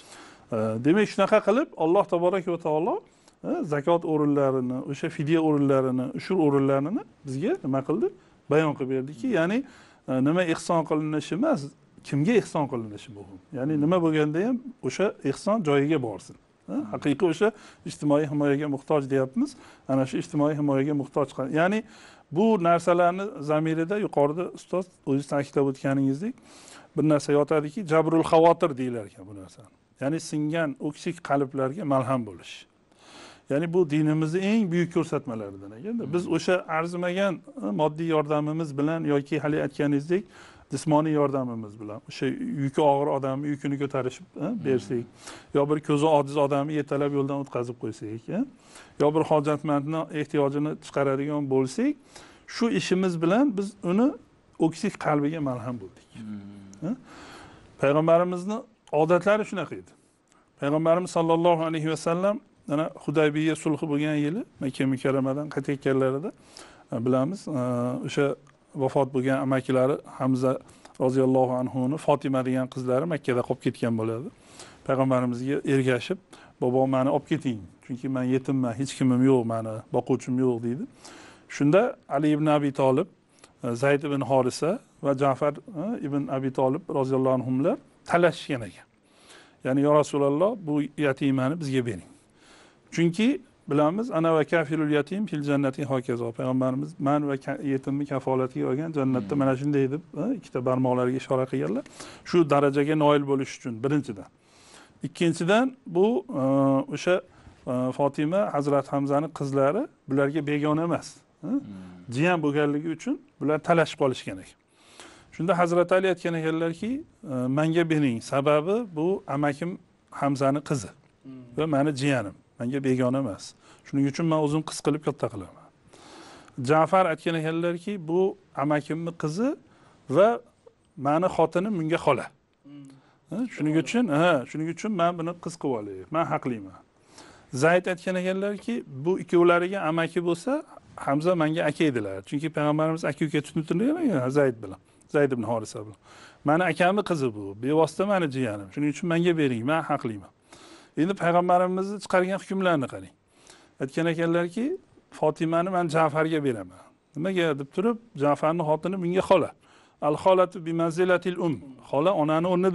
Demak, shunaqa qilib Alloh taboraka va taolo zakot o'rinlarini, o'sha fidya o'rinlarini, ushur o'rinlarini bizga nima qildi? Bayon qilib berdiki, ya'ni nima ihson qilinishi emas, kimga ihson qilinishi muhim. Ya'ni nima bo'lganda ham o'sha ihson joyiga borsin. Haqiqiy o'sha ijtimoiy himoyaga muhtoj deyapmiz. Ana shu ijtimoiy himoyaga muhtoj. Ya'ni bu narsalarni zamirida yuqorida ustoz o'zingiz ta'kidlab o'tganingizdek bir narsa yotadiki, jabrul xavotir deyilar ekan bu narsani. Ya'ni singan o'ksik qalblarga malham bo'lish. Ya'ni bu dinimizning eng buyuk ko'rsatmalaridan ekanda. Biz o'sha arzimagan moddiy yordamimiz bilan yoki hali aytganingizdek jismoniy yordamimiz bilan o'sha yuki og'ir odamni yukini ko'tarishib bersak, yo bir ko'zi ojiz odamni yetalab yo'ldan o'tkazib qo'ysak, yo bir hojatmandning ehtiyojini chiqaradigan bo'lsak, shu ishimiz bilan biz uni o'ksik qalbiga malham bo'ldik. Payg'ambarimizning odatlari shunaqa edi. Payg'ambarimiz sollallohu alayhi vasallam ana Hudaybiya sulhi bo'lgan yili Makka mukarramadan qaytayotganlarida bilamiz, o'sha vafot bo'lgan amakilari Hamza roziyallohu anhuni Fatima degan qizlari Makkada qolib ketgan bo'ladi. Payg'ambarimizga ergashib, "Bobo, meni olib keting, chunki men yetimman, hech kimim yo'q, meni boquvchim yo'q" deydi. Shunda Ali ibn Abi Talib, Zayd ibn Horisa va Ja'far ibn Abi Talib roziyallohu anhumlar talashgan ekan. Ya'ni ya Rasululloh, bu yatimani bizga bering. Chunki bilamiz, ana va kafilul yatim fil jannati hokazo. Payg'ambarimiz men va yetimni kafolatiga olgan jannatda mana shunday deb ikkita barmoqlariga ishora qilganlar. Shu darajaga noil bo'lish uchun birinchidan. Ikkinchidan bu o'sha Fatima Hazrat Hamzaning qizlari bularga begona emas. Jiyan bo'lganligi uchun bular talashib qolishgan ekan. Shunda Hazrat Ali aytgan ekanlarki, menga bering, sababi bu amakim Hamzaning qizi va meni jiyanim. Menga begona emas. Shuning uchun men o'zim qiz qilib katta qilaman. Ja'far aytgan ekanlarki, bu amakimning qizi va meni xotinim bunga xola. Shuning uchun men buni qiz qilib olay. Men haqliman. Zayd aytgan ekanlarki, bu ikkovlariga amaki bo'lsa, Hamza menga aka edilar. Chunki payg'ambarimiz aka-uka tutintirgan Zayd bilan, Zayd ibn Horisa bilan. Meni akamning qizi bu, bevosita meni jiyanim. Shuning uchun menga bering, men haqliman. Endi payg'ambarimizni chiqargan hukmlarni qarang. Aytgan ekanlarki, Fatimani men Ja'farga beraman. Nimaga deb turib, Ja'farning xotini bunga xola. Al-xolatu bi manzilatil xola onani o'rnida.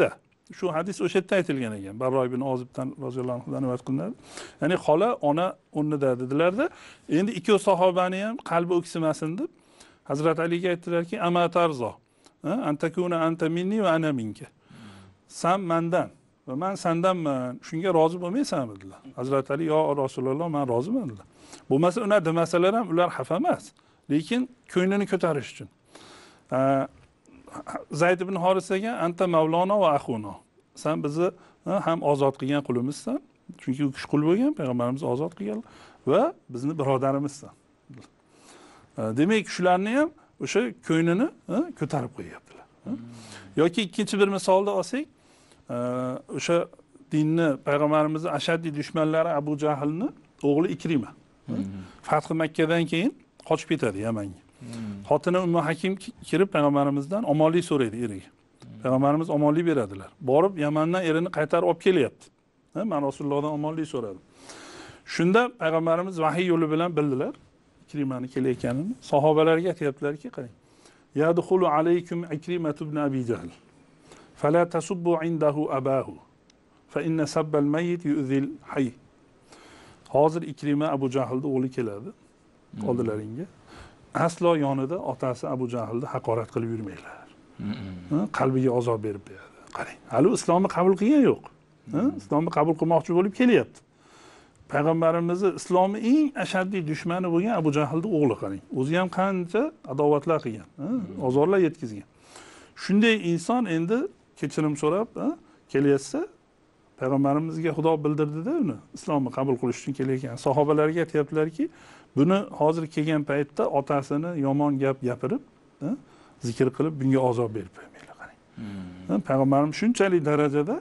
shu hadis o'sha yerda aytilgan ekan. Barro ibn Ozibdan roziyallohu anhudan rivoyat qilinadi. Ya'ni xola ona o'rnida dedilarda. Endi ikki sahobani ham qalbi o'ksimasin deb Hazrat Aliga aytdilarki, "Ama tarzo, antakuna anta minni va ana minka." Sen mendan va men sendanman. Shunga rozi bo'lmaysanmi dedilar. Hazrat Ali, "Yo Rasululloh, men roziman" dedilar. Bo'lmasa ular demasalar ham ular xafa emas, lekin ko'nglini ko'tarish uchun. Zayd ibn Horisaga anta mavlona va axuna. Sen bizni ham ozod qilgan qulimizsan. Chunki u kishi qul bo'lgan, payg'ambarimiz ozod qilgan va bizni birodarimizsan. Demak, shularni ham o'sha ko'nglini ko'tarib qo'yaptilar. Yoki ikkinchi bir misolda olsak, o'sha dinni payg'ambarimizning ashaddiy dushmanlari Abu Jahlni o'g'li Ikrima. Fath Makkadan keyin qochib ketadi Yamanga. Xotini Ummu Hakim kirib payg'ambarimizdan omonlik so'raydi eriga. Payg'ambarimiz omonlik beradilar. Borib Yamandan erini qaytarib olib kelyapti. Men Rasulullohdan omonlik so'radim. Shunda payg'ambarimiz vahiy yo'li bilan bildilar Ikrimani kelayotganini. Sahobalarga aytayaptilarki, qarang. Yadkhulu alaykum Ikrimatu ibn Abi Jahl. Fala tasubbu indahu abahu. Fa inna sabbal mayyit yu'zil hayy. Hozir Ikrima Abu Jahlning o'g'li keladi oldilaringga. Aslo yonida otasi Abu Jahlni haqorat qilib yurmanglar. Qalbiga azob berib beradi. Qarang, hali islomni qabul qilgan yo'q. Islomni qabul qilmoqchi bo'lib kelyapti. Payg'ambarimizning islomning eng ashaddiy dushmani bo'lgan Abu Jahlning o'g'li qarang. O'zi ham qancha adovatlar qilgan, azorlar yetkazgan. Shunday inson endi kechirim so'rab kelyapsa, payg'ambarimizga Xudo bildirdi-da uni islomni qabul qilish uchun kelayotgan. Sahobalarga aytayaptilarki, buni hozir kelgan paytda otasini yomon gap gapirib, zikr qilib bunga azob berib qo'ymanglar qarang. Payg'ambarimiz shunchalik darajada,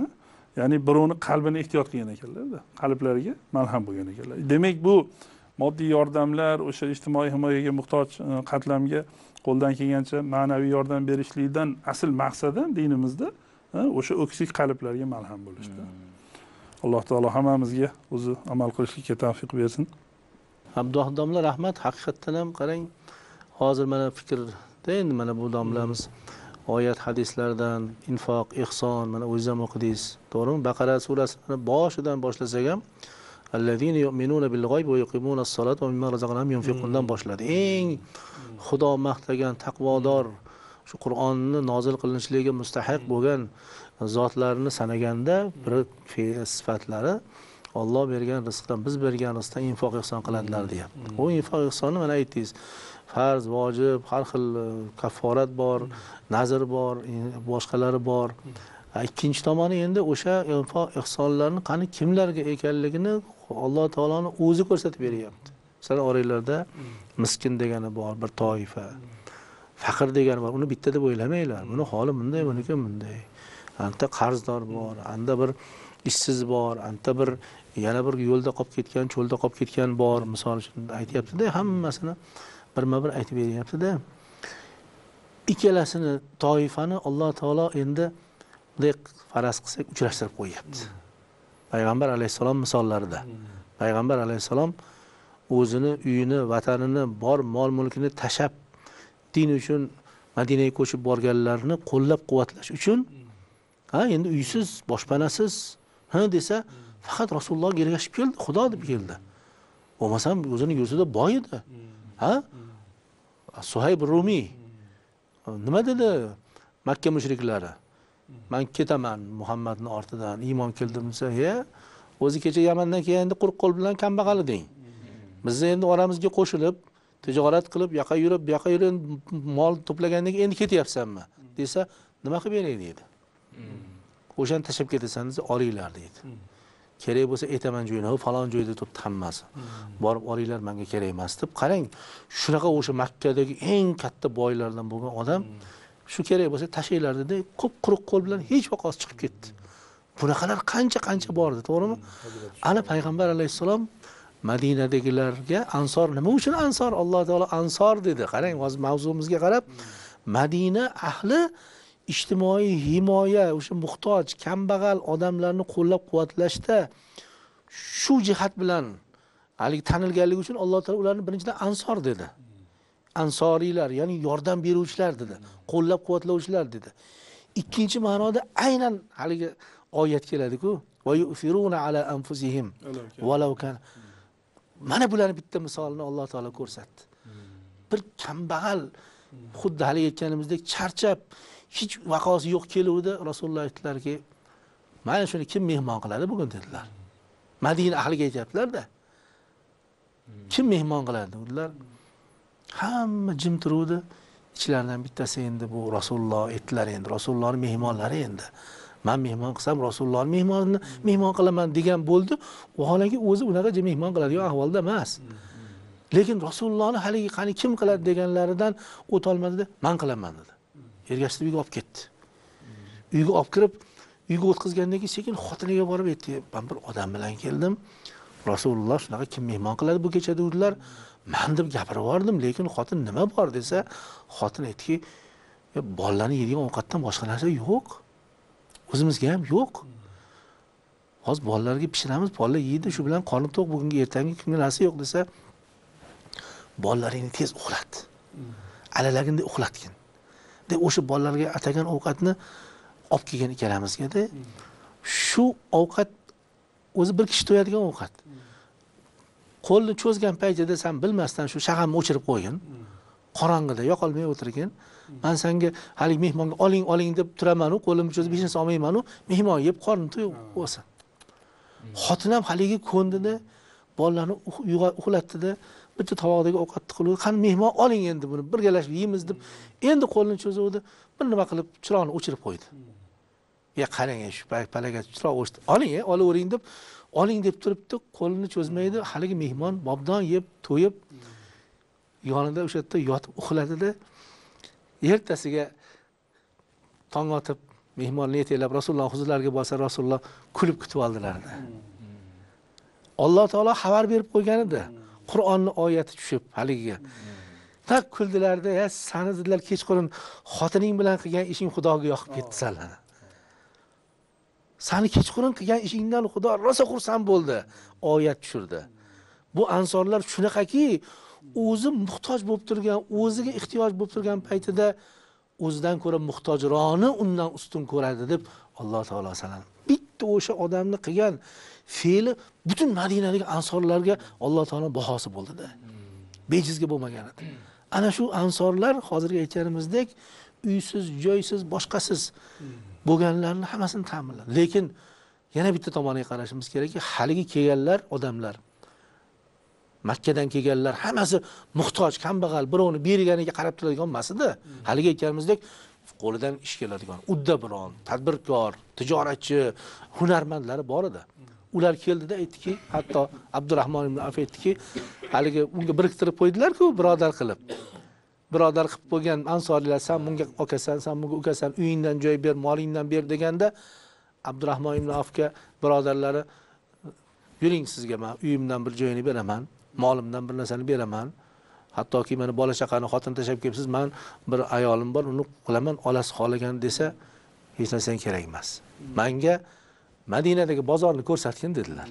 ya'ni birovni qalbini ehtiyot qilgan ekanlar-da, qalblariga malham bo'lgan ekanlar. Demak, bu moddiy yordamlar, o'sha ijtimoiy himoyaga muhtoj qatlamga qo'ldan kelgancha ma'naviy yordam berishlikdan asl maqsad ham dinimizda o'sha o'ksik qalblarga malham bo'lishdi. Alloh taolo hammamizga o'zi amal qilishga tavfiq bersin. Abdulloh domla rahmat, haqiqatdan ham qarang, hozir mana fikrda endi mana bu domlamiz oyat hadislardan infoq, ihson mana o'zingiz ham o'qidingiz, to'g'rimi? Baqara surasini boshidan boshlasak ham allazina yu'minuna bil g'oyb va yuqimunas solata va mimma razaqnahum yunfiqundan boshladi. Eng Xudo maqtagan taqvodor, shu Qur'onni nozil qilinishligiga mustahiq bo'lgan zotlarni sanaganda bir sifatlari Alloh bergan rizqdan, biz bergan rizqdan infoq ihson qiladilar deyapti. Bu infoq ihsonni mana aytdingiz. Farz, vojib, har xil kafforat bor, nazr bor, boshqalari bor. Ikkinchi tomoni endi o'sha infoq ihsonlarni qani kimlarga ekanligini Alloh taoloning o'zi ko'rsatib beryapti. Masalan, oranglarda miskin degani bor, bir toifa. Faqir degani bor. Uni bitta deb o'ylamanglar. Buni holi bunday, buniki bunday. Anta qarzdor bor, anda bir ishsiz bor, anta bir yana bir yo'lda qolib ketgan, cho'lda qolib ketgan bor, misol uchun aytayapti-da, hammasini birma-bir aytib beryapti-da. Ikkalasini toifani Alloh taolo endi bunday faraz qilsak uchrashtirib qo'yapti. Payg'ambar alayhisalom misollarida. Payg'ambar alayhisalom o'zini uyini, vatanini, bor mol-mulkini tashab din uchun Madinaga ko'chib borganlarni qo'llab-quvvatlash uchun endi uysiz, boshpanasiz desa, faqat Rasulullohga ergashib keldi, Xudo deb keldi. Bo'lmasam o'zini yurtida boy edi. Suhayb Rumi nima dedi Makka mushriklari? Men ketaman Muhammadning ortidan, iymon keldim desa, o'zi kecha Yamandan kelganda quruq qo'l bilan kambag'al eding. Biz endi oramizga qo'shilib, tijorat qilib, yoqa yurib, bu yoqa yurib mol to'plagandan keyin endi ketyapsanmi? Desa, nima qilib beray deydi. O'shani tashlab ketasan desa, olinglar deydi. Kerak bo'lsa aytaman joyini, falon joyda turibdi hammasi. Borib olinglar, menga kerak emas deb. Qarang, shunaqa o'sha Makkadagi eng katta boylardan bo'lgan odam shu kerak bo'lsa tashinglar dedi, quruq qo'l bilan hech vaqos chiqib ketdi. Bunaqalar qancha bordi, to'g'rimi? Ana payg'ambar alayhisalom Madinadagilarga ansor, nima uchun ansor? Alloh taolo ansor dedi. Qarang, hozir mavzumizga qarab, Madina ahli ijtimoiy himoya, o'sha muhtoj, kambag'al odamlarni qo'llab-quvvatlashda shu jihat bilan hali tanilganligi uchun Alloh taolo ularni birinchidan ansor dedi. Ansoriylar, ya'ni yordam beruvchilar dedi, qo'llab-quvvatlovchilar dedi. ikkinchi ma'noda aynan haligi oyat keladi-ku. Va yufiruna ala anfusihim walau kan. Mana bularning bitta misolini Alloh taolo ko'rsatdi. Bir kambag'al xuddi hali aytganimizdek charchab, hech vaqosi yo'q keluvdi, Rasululloh aytdilarki, mana shuni kim mehmon qiladi bugun dedilar. Madina ahliga aytibdilar-da. Kim mehmon qiladi dedilar. Hamma jim turuvdi. İçlaridan bittasi endi bu Rasululloh aytdilar endi. Rasulullohning mehmonlari endi. Men mehmon qilsam Rasulullohning mehmonini mehmon qilaman degan bo'ldi. Vaholanki o'zi unaqa mehmon qiladigan ahvolda emas. Lekin Rasulullohni haligi qani kim qiladi deganlaridan o'tolmadi-da, men qilaman dedi. Ergashtirib uyga olib ketdi. Uyga olib kirib, uyga o'tkazgandan keyin sekin xotiniga borib aytdi, "Men bir odam bilan keldim. Rasululloh shunaqa kim mehmon qiladi bu kecha dedilar. Men deb gapirib bordim, lekin xotin nima bor desa, xotin aytdiki, bolalarning yeydigan ovqatdan boshqa narsa yo'q. O'zimizga ham yo'q. Hozir bolalarga pishiramiz, bolalar yeydi, shu bilan qorni to'q, bugungi ertangi kunga narsa yo'q desa, bolalaringni tez uxlat. Alalaganda uxlatgin. Deb o'sha bolalarga atagan ovqatni olib kelgan ikkalamizga-da. Shu ovqat o'zi bir kishi to'yadigan ovqat. Qo'lni cho'zgan paytida sen bilmasdan shu shag'amni o'chirib qo'ygin. Qorong'ida yoqolmay o'tirgin. Men senga hali mehmonga oling deb turaman-u, qo'limni cho'zib hech narsa olmayman-u, mehmon yeb qorni to'yib bo'lsin. Xotin ham haligi ko'ndida bolalarni uxlatdi-da, bitta tovoqdagi ovqatni qilib, "Qani mehmon oling endi buni birgalashib yeymiz" deb endi qo'lini cho'zuvdi, bir nima qilib chiroqni o'chirib qo'ydi. "Ya qarang, shu palaga chiroq o'chdi. Olavering" deb oling deb turibdi, qo'lini cho'zmaydi. Haligi mehmon bobdon yeb, to'yib yonida o'sha yerda yotib uxladi-da. Ertasiga tong otib mehmonni yetaklab Rasululloh huzurlariga borsa, Rasululloh kulib kutib oldilar. Alloh taolo xabar berib qo'ygan edi. Qur'onning oyati tushib haligiga. Tak kuldilarda, "Ya sani dedilar kechqurun xotining bilan qilgan ishing Xudoga yoqib ketdi sanlar. Sani kechqurun qilgan ishingdan Xudo rosa xursand bo'ldi." Oyat tushirdi. Bu ansorlar shunaqaki, o'zi muhtoj bo'lib turgan, o'ziga ehtiyoj bo'lib turgan paytida o'zidan ko'ra muhtojroni undan ustun ko'radi deb Alloh taolo salam. Bitta o'sha odamni qilgan fe'li butun Madinadagi ansorlarga Alloh taolo bahosi bo'ldi-da. Bejizga bo'lmagan edi. Ana shu ansorlar hozirgi aytganimizdek uysiz, joysiz, boshqasiz bo'lganlarni hammasini ta'minladi. Lekin yana bitta tomoniga qarashimiz kerakki, haligi kelganlar odamlar, Makkadan kelganlar hammasi muhtoj, kambag'al, birovni berganiga qarab turadigan emas edi. Haligi aytganimizdek qo'lidan ish keladigan, uddaburon, tadbirkor, tijoratchi, hunarmandlari bor edi. Ular keldida aytdiki, hatto Abdurrahmon ibn Avf aytdiki, haligi unga biriktirib qo'ydilar-ku, birodar qilib. Birodar qilib qo'ygan ansorlar, "Sen bunga okasan, sen bunga ukasan, uyingdan joy ber, molingdan ber" deganda Abdurrahmon ibn Avfga birodarlari, "Yuring, sizga men uyimdan bir joyini beraman, molimdan bir narsani beraman. Hattoki meni bola chaqani xotin tashab kelibsiz, men bir ayolim bor, uni qilaman, olasiz xolagan" desa, "Hech narsang kerak emas. Menga Madinadagi bozorni ko'rsatgin" dedilar.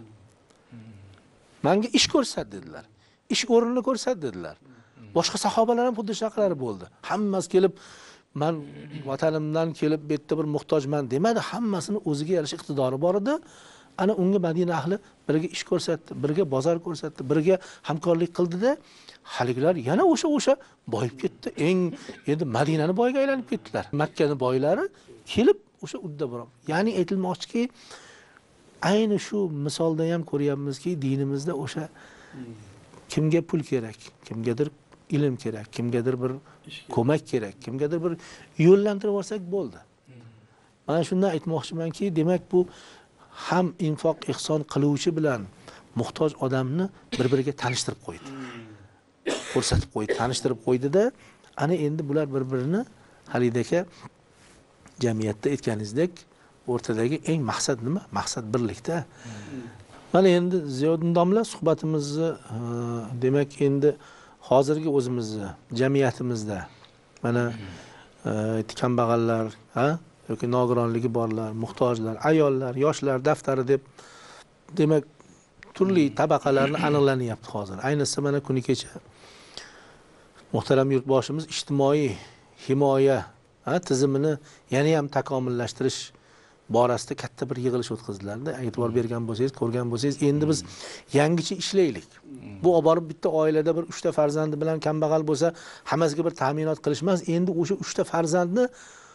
"Menga ish ko'rsat" dedilar. "Ish o'rnini ko'rsat" dedilar. Boshqa sahobalar ham xuddi shunaqalari bo'ldi. Hammasi kelib, "Men vatanimdan kelib bu yerda bir muhtojman" demadi. Hammasini o'ziga yarasha iqtidori bor edi. Ana unga Madina ahli birga ish ko'rsatdi, birga bozor ko'rsatdi, birga hamkorlik qildi-da, haligilar yana o'sha boyib ketdi. Endi Madinani boyga aylanib ketdilar. Makkaning boylari kelib o'sha uddaburon. Ya'ni aytilmoqchiki, ayni shu misolda ham ko'ryapmizki, dinimizda o'sha kimga pul kerak, kimgadir ilm kerak, kimgadir bir ko'mak kerak, kimgadir bir yo'llantirib yuborsak bo'ldi. Mana shundan aytmoqchimanki, demak bu ham infoq ihson qiluvchi bilan muhtoj odamni bir-biriga tanishtirib qo'ydi. Ko'rsatib qo'ydi, tanishtirib qo'ydi-da, ana endi bular bir-birini halidagi jamiyatda aytganingizdek o'rtadagi eng maqsad nima? Maqsad birlikda. Mana endi Ziyoddin domla suhbatimizni demak endi hozirgi o'zimizni jamiyatimizda mana kambag'allar, yoki nogironligi borlar, muhtojlar, ayollar, yoshlar daftari deb demak turli tabaqalarni aniqlanyapti hozir. Ayniqsa mana kuni kecha muhtaram yurtboshimiz ijtimoiy himoya tizimini yana ham takomillashtirish borasida katta bir yig'ilish o'tkazdilarda. E'tibor bergan bo'lsangiz, ko'rgan bo'lsangiz, endi biz yangicha ishlaylik. Bu olib borib bitta oilada bir 3 ta farzandi bilan kambag'al bo'lsa, hammasiga bir ta'minot qilish emas, endi o'sha 3 ta farzandni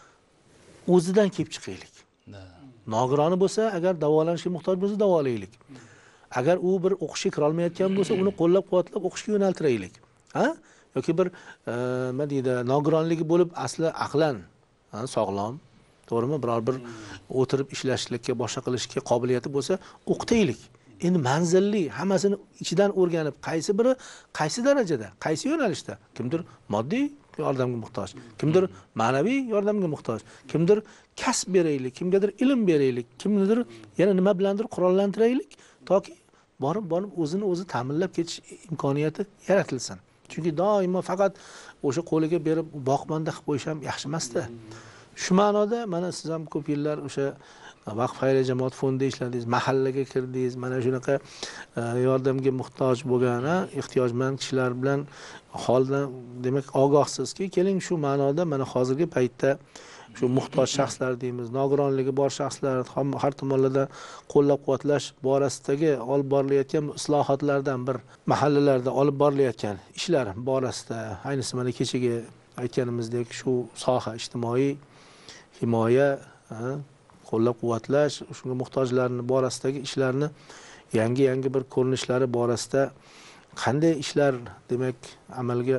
o'zidan kelib chiqaylik. Nogironi bo'lsa, agar davolanishga muhtoj bo'lsa, davolaylik. Agar u bir o'qishga kira olmayotgan bo'lsa, uni qo'llab-quvvatlab o'qishga yo'naltiraylik. Yoki bir nima deydi, nogironligi bo'lib asli aqlan sog'lom, to'g'rimi? Biror bir o'tirib ishlashlikka, boshqa qilishga qobiliyati bo'lsa, o'qitaylik. Endi manzilli, hammasini ichidan o'rganib, qaysi biri qaysi darajada, qaysi yo'nalishda, kimdir moddiy yordamga muhtoj, kimdir ma'naviy yordamga muhtoj, kimdir kasb beraylik, kimgadir ilm beraylik, kimdir yana nima bilandir qurollantiraylik, toki borib o'zini o'zi ta'minlab ketish imkoniyati yaratilsin. Chunki doimo faqat o'sha qo'liga berib boqmanda qilib qo'yish ham yaxshi emas-da. Shu ma'noda mana siz ham ko'p yillar o'sha vaqf xayriya jamoat fondida ishladingiz, mahallaga kirdingiz, mana shunaqa yordamga muhtoj bo'lgan, ehtiyojmand kishilar bilan holdan demak ogohsizki, keling shu ma'noda mana hozirgi paytda shu muhtoj shaxslar deymiz, nogironligi bor shaxslar har tomonlardan qo'llab-quvvatlash borasidagi olib borilayotgan islohotlardan bir mahallalarda olib borilayotgan ishlar borasida, ayniqsa mana kechagi aytganimizdek shu soha ijtimoiy himoya, qo'llab-quvvatlash, shunga muhtojlarning borasidagi ishlarni yangi bir ko'rinishlari borasida qanday ishlar demak amalga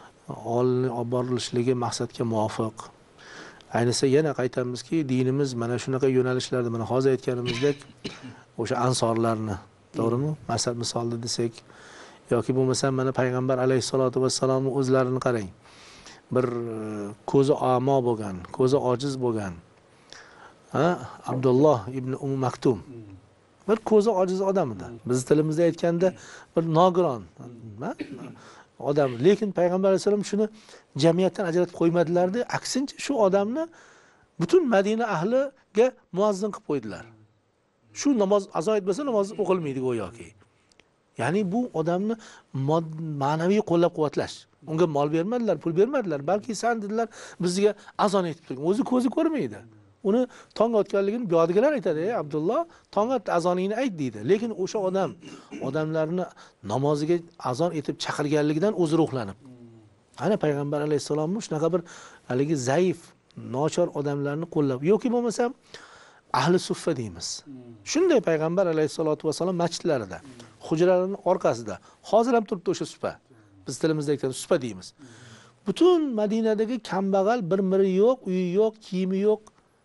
olib borilishligi maqsadga muvofiq. Ayniqsa yana qaytamizki, dinimiz mana shunaqa yo'nalishlarda, mana hozir aytganimizdek o'sha ansorlarni, to'g'rimi? Misolda desak, yoki bo'lmasa mana payg'ambar alayhisolatu vassalomning o'zlarini qarang. Bir ko'zi amo bo'lgan, ko'zi ojiz bo'lgan Abdulloh ibn Maktum bir ko'zi ojiz odam edi. Biz tilimizda aytganda bir nogiron odam, lekin payg'ambar alayhisalom shuni jamiyatdan ajratib qo'ymadilar-da, aksincha shu odamni butun Madina ahliga muazzin qilib qo'ydilar. Shu namoz azo etmasa namoz o'qilmaydi go'yoki. Ya'ni bu odamni ma'naviy qo'llab-quvvatlash. Unga mol bermadilar, pul bermadilar, balki san dedilar bizga azon etib turgan. O'zi ko'zi ko'rmaydi. Uni tong otganligini yodigalar aytadi, Abdulloh, tong ot azoningni ayt deydi. Lekin o'sha odamlarni namoziga azon etib chaqirganligidan o'zi ruhlanib. Ana payg'ambar alayhisalomning shunaqa bir haligi zaif, nochor odamlarni qo'llab, yoki bo'lmasa ahli suffa deymiz. Shunday payg'ambar alayhisolatu vasallam masjidlarida, hujralarining orqasida, hozir ham turibdi o'sha suffa. Biz tilimizda aytgan suffa deymiz. Butun Madinadagi kambag'al, bir miri yo'q, uyi yo'q, kiyimi yo'q,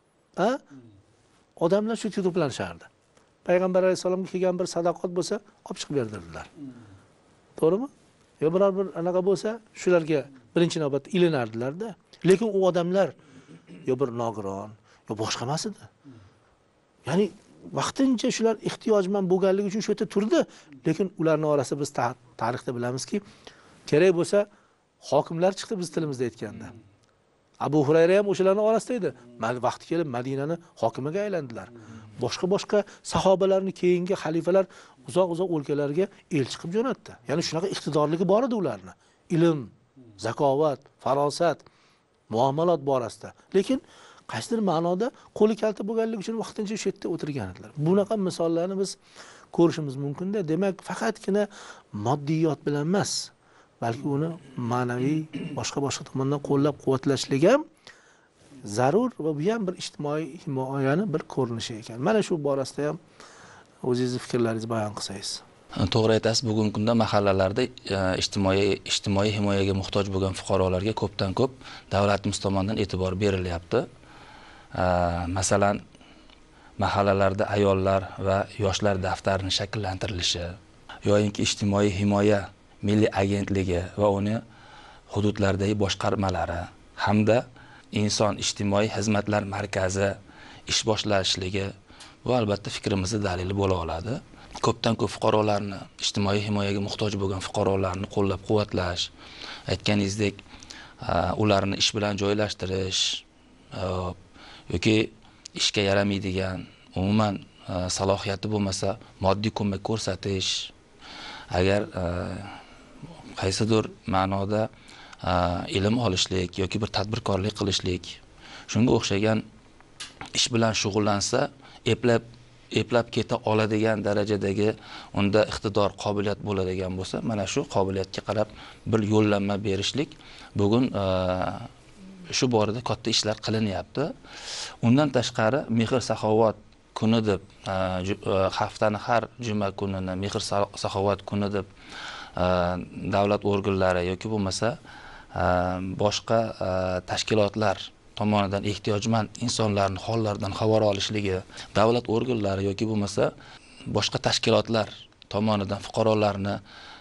odamlar shu yerga to'planishardi. Payg'ambar alayhisalomga kelgan bir sadaqat bo'lsa, olib chiqib berdilar. To'g'rimi? Yo biror bir anaqa bo'lsa, shularga birinchi navbatda ilinardilar-da. Lekin u odamlar yo bir nogiron, yo boshqa emas edi. Ya'ni vaqtincha shular ehtiyojmand bo'lganligi uchun shu yerda turdi, lekin ularning orasida biz tarixda bilamizki, kerak bo'lsa hokimlar chiqdi biz tilimizda aytganda. Abu Hurayra ham o'shalarning orasida edi. Vaqti kelib Madinani hokimiga aylandilar. Boshqa sahobalarning keyingi xalifalar uzoq o'lkalarga elchi qilib jo'natdi. Ya'ni shunaqa iqtidorligi bor edi ularning. Ilm, zakovat, farosat, muomalat borasida. Lekin qaysidir ma'noda qo'li kalta bo'lganligi uchun vaqtincha shu yerda o'tirgan edilar. Bunaqa misollarni biz ko'rishimiz mumkin-da. Demak, faqatgina moddiyot bilan emas, balki uni ma'naviy boshqa tomondan qo'llab-quvvatlashlik ham zarur va bu ham bir ijtimoiy himoyani bir ko'rinishi ekan. Mana shu borasida ham o'zingiz fikrlaringizni bayon qilsangiz. To'g'ri aytasiz, bugungi kunda mahallalarda ijtimoiy himoyaga muhtoj bo'lgan fuqarolarga ko'pdan ko'p davlatimiz tomonidan e'tibor berilyapti. Masalan, mahallalarda ayollar va yoshlar daftarini shakllantirilishi yoki ijtimoiy himoya milliy agentligi va uni hududlardagi boshqarmalari hamda inson ijtimoiy xizmatlar markazi ish boshlashligi bu albatta fikrimizning dalili bo'la oladi. Ko'pdan ko'p fuqarolarni, ijtimoiy himoyaga muhtoj bo'lgan fuqarolarni qo'llab-quvvatlash, aytganingizdek, ularni ish bilan joylashtirish yoki ishga yaramaydigan, umuman salohiyati bo'lmasa moddiy ko'mak ko'rsatish, agar qaysidir ma'noda ilm olishlik yoki bir tadbirkorlik qilishlik shunga o'xshagan ish bilan shug'ullansa, eplab keta oladigan darajadagi unda iqtidor, qobiliyat bo'ladigan bo'lsa, mana shu qobiliyatga qarab bir yo'llanma berishlik bugun shu borada katta ishlar qilinyapti. Undan tashqari mehr-saxovat kuni deb haftani har juma kunini mehr-saxovat kuni deb davlat organlari yoki bo'lmasa boshqa tashkilotlar tomonidan ehtiyojmand insonlarning hollaridan xabar olishligi, davlat organlari yoki bo'lmasa boshqa tashkilotlar tomonidan fuqarolarni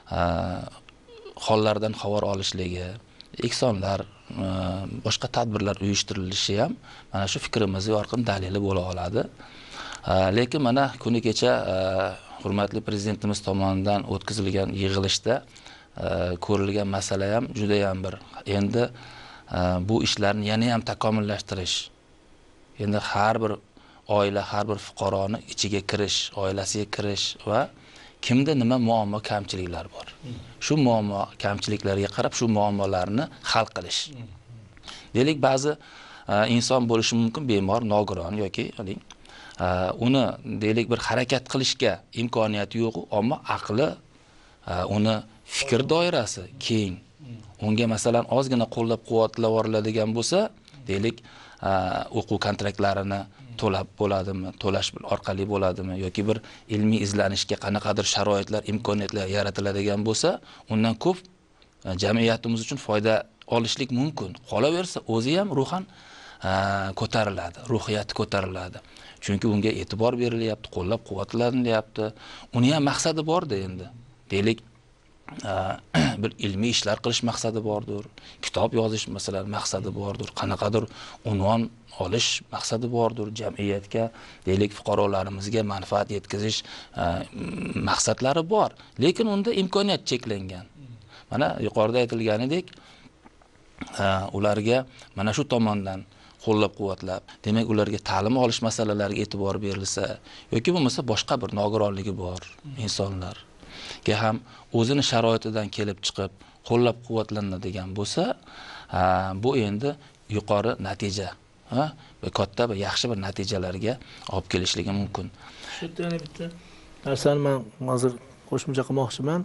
hollaridan xabar olishligi, ehsonlar, boshqa tadbirlar uyushtirilishi ham mana shu fikrimizga yorqin dalili bo'la oladi. Lekin mana kuni kecha hurmatli prezidentimiz tomonidan o'tkazilgan yig'ilishda ko'rilgan masala ham juda ham bir endi bu ishlarni yana ham takomillashtirish. Endi har bir oila, har bir fuqaroni ichiga kirish, oilasiga kirish va kimda nima muammo, kamchiliklar bor. Shu muammo, kamchiliklarga qarab shu muammolarni hal qilish. Deylik, ba'zi inson bo'lishi mumkin bemor, nogiron yoki uni deylik bir harakat qilishga imkoniyati yo'q, ammo aqli, uni fikr doirasi keng. Unga masalan ozgina qo'llab-quvvatlab yuboriladigan bo'lsa, deylik, o'quv kontraktlarini to'lab bo'ladimi, to'lash orqali bo'ladimi yoki bir ilmiy izlanishga qanaqadir sharoitlar, imkoniyatlar yaratiladigan bo'lsa, undan ko'p jamiyatimiz uchun foyda olishlik mumkin. Qolaversa, o'zi ham ruhan ko'tariladi, ruhiyati ko'tariladi. Chunki unga e'tibor berilyapti, qo'llab-quvvatlanilyapti. Uni ham maqsadi bor-da endi. Deylik, bir ilmiy ishlar qilish maqsadi bordir, kitob yozish masalan maqsadi bordir, qanaqadir unvon olish maqsadi bordir, jamiyatga, deylik, fuqarolarimizga manfaat yetkazish maqsadlari bor. Lekin unda imkoniyat cheklangan. Mana yuqorida aytilganidek, ularga mana shu tomondan qo'llab-quvvatlab, demak ularga ta'lim olish masalalariga e'tibor berilsa yoki bo'lmasa boshqa bir nogironligi bor insonlar ham o'zini sharoitidan kelib chiqib qo'llab-quvvatlanadigan bo'lsa, bu endi yuqori natija, katta bir yaxshi bir natijalarga olib kelishligi mumkin. Shu yerda yana bitta narsani men hozir qo'shimcha qilmoqchiman.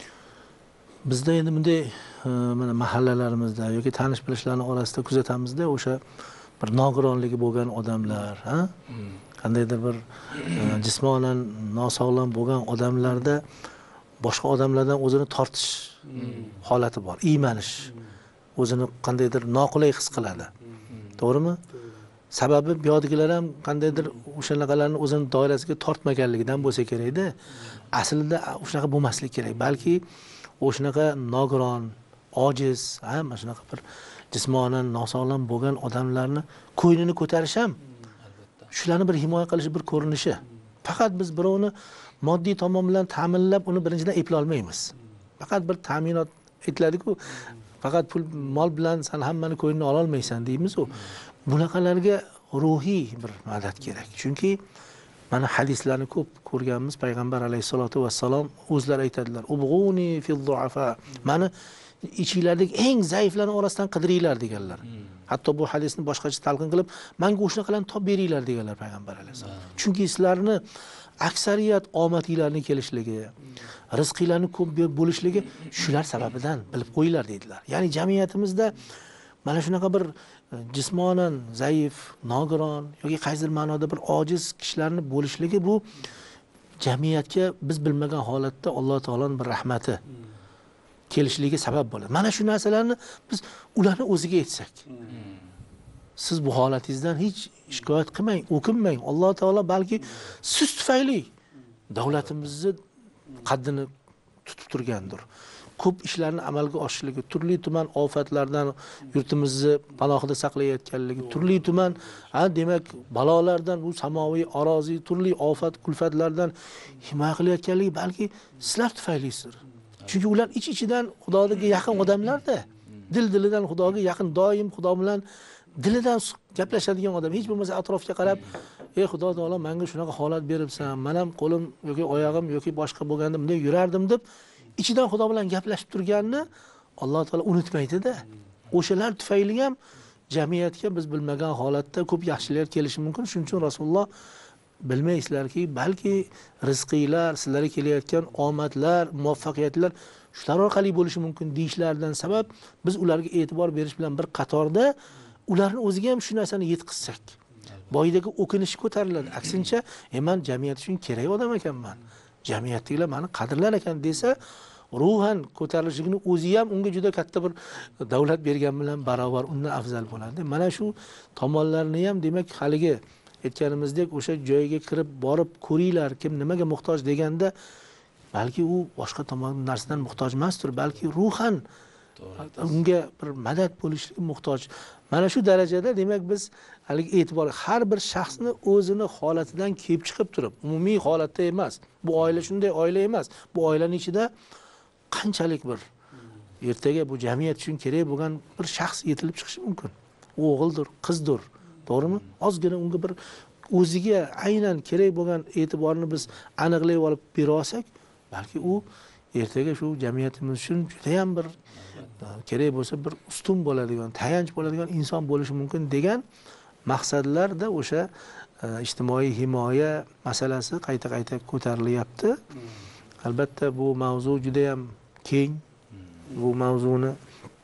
Bizda endi bunday mana mahallalarimizda yoki tanish bilishlarning orasida kuzatamizda o'sha bir nogironligi bo'lgan odamlar, qandaydir bir jismonan nosog'lom bo'lgan odamlarda boshqa odamlardan o'zini tortish holati bor, iymanish, o'zini qandaydir noqulay his qiladi. To'g'rimi? Sababi bu yerdagilar ham qandaydir o'shanaqalarni o'zini doirasiga tortmaganligidan bo'lsa kerak-da. Aslida o'shanaqa bo'lmaslik kerak. Balki o'shanaqa nogiron, ojiz, mana shunaqa bir jismonan nosog'lom bo'lgan odamlarni ko'nglini ko'tarish ham shularni bir himoya qilish bir ko'rinishi. Faqat biz birovni moddiy tomon bilan ta'minlab uni birinchidan eplay olmaymiz. Faqat bir ta'minot aytiladi-ku, faqat pul, mol bilan sen hammani ko'nglini ola olmaysan deymiz-ku. Bunaqalarga ruhiy bir madad kerak. Chunki mana hadislarni ko'p ko'rganmiz. Payg'ambar alayhisolatu vassalom o'zlari aytadilar: "Ubg'uni fil-du'afa." Mani ichinglardagi eng zaiflarning orasidan qidiringlar deganlar. Hatto bu hadisni boshqacha talqin qilib, menga o'shanaqalarni topib beringlar deganlar Payg'ambar alayhisolom. Chunki sizlarni aksariyat omadinglarning kelishligi, rizqinglarni ko'p bo'lishligi shular sababidan bilib qo'yinglar dedilar. Ya'ni jamiyatimizda mana shunaqa bir jismonan zaif, nogiron yoki qaysidir ma'noda bir ojiz kishilarning bo'lishligi bu jamiyatga biz bilmagan holatda Alloh taoloning bir rahmati kelishligiga sabab bo'ladi. Mana shu narsalarni biz ularni o'ziga aytsak. Siz bu holatingizdan hech shikoyat qilmang, o'kinmang. Alloh taolo balki siz tufayli davlatimizni qaddini tutib turgandir. Ko'p ishlarni amalga oshishligi, turli tuman ofatlardan yurtimizni panohida saqlayotganligi, turli tuman demak balolardan, bu samoviy, aroziy turli ofat, kulfatlardan himoya qilayotganligi balki sizlar tufaylidir. Chunki ular ich-ichidan Xudoga yaqin odamlar-da. Dil-dilidan Xudoga yaqin, doim Xudo bilan dilidan gaplashadigan odam. Hech bo'lmasa atrofga qarab, "Ey Xudo taolo, menga shunaqa holat beribsan, men ham qo'lim yoki oyog'im yoki boshqa bo'lganda bunday yurardim" deb ichidan Xudo bilan gaplashib turganini Alloh taolo unutmaydi-da. O'shalar tufayli ham jamiyatga biz bilmagan holatda ko'p yaxshiliklar kelishi mumkin. Shuning uchun Rasululloh bilmaysizlarki, balki rizqinglar, sizlarga kelayotgan omadlar, muvaffaqiyatlar shular orqali bo'lishi mumkin deyishlaridan sabab biz ularga e'tibor berish bilan bir qatorda ularni o'ziga ham shu narsani yetkazsak, boyidagi o'kinishi ko'tariladi. Aksincha, men jamiyat uchun kerak odam ekanman, jamiyatdagilar meni qadrlar ekan desa, ruhan ko'tarilishligini o'zi ham unga juda katta bir davlat bergan bilan barobar, undan afzal bo'ladi. Mana shu tomonlarni ham demak haligi aytganimizdek o'sha joyga kirib borib ko'ringlar, kim nimaga muhtoj deganda, balki u boshqa tomon narsadan muhtoj emasdir, balki ruhan unga bir madad bo'lishiga muhtoj. Mana shu darajada demak biz haligi e'tibor har bir shaxsni o'zini holatidan kelib chiqib turib, umumiy holatda emas. Bu oila shunday oila emas. Bu oilaning ichida qanchalik bir ertaga bu jamiyat uchun kerak bo'lgan bir shaxs yetilib chiqishi mumkin. O'g'ildir, qizdir, to'g'rimi? Ozgina unga bir o'ziga aynan kerak bo'lgan e'tiborni biz aniqlab olib bera olsak, balki u ertaga shu jamiyatimiz uchun juda ham bir kerak bo'lsa bir ustun bo'ladigan, tayanch bo'ladigan inson bo'lishi mumkin degan maqsadlarda o'sha ijtimoiy himoya masalasi qayta-qayta ko'tarilyapti. Albatta bu mavzu juda ham keng. Bu mavzuni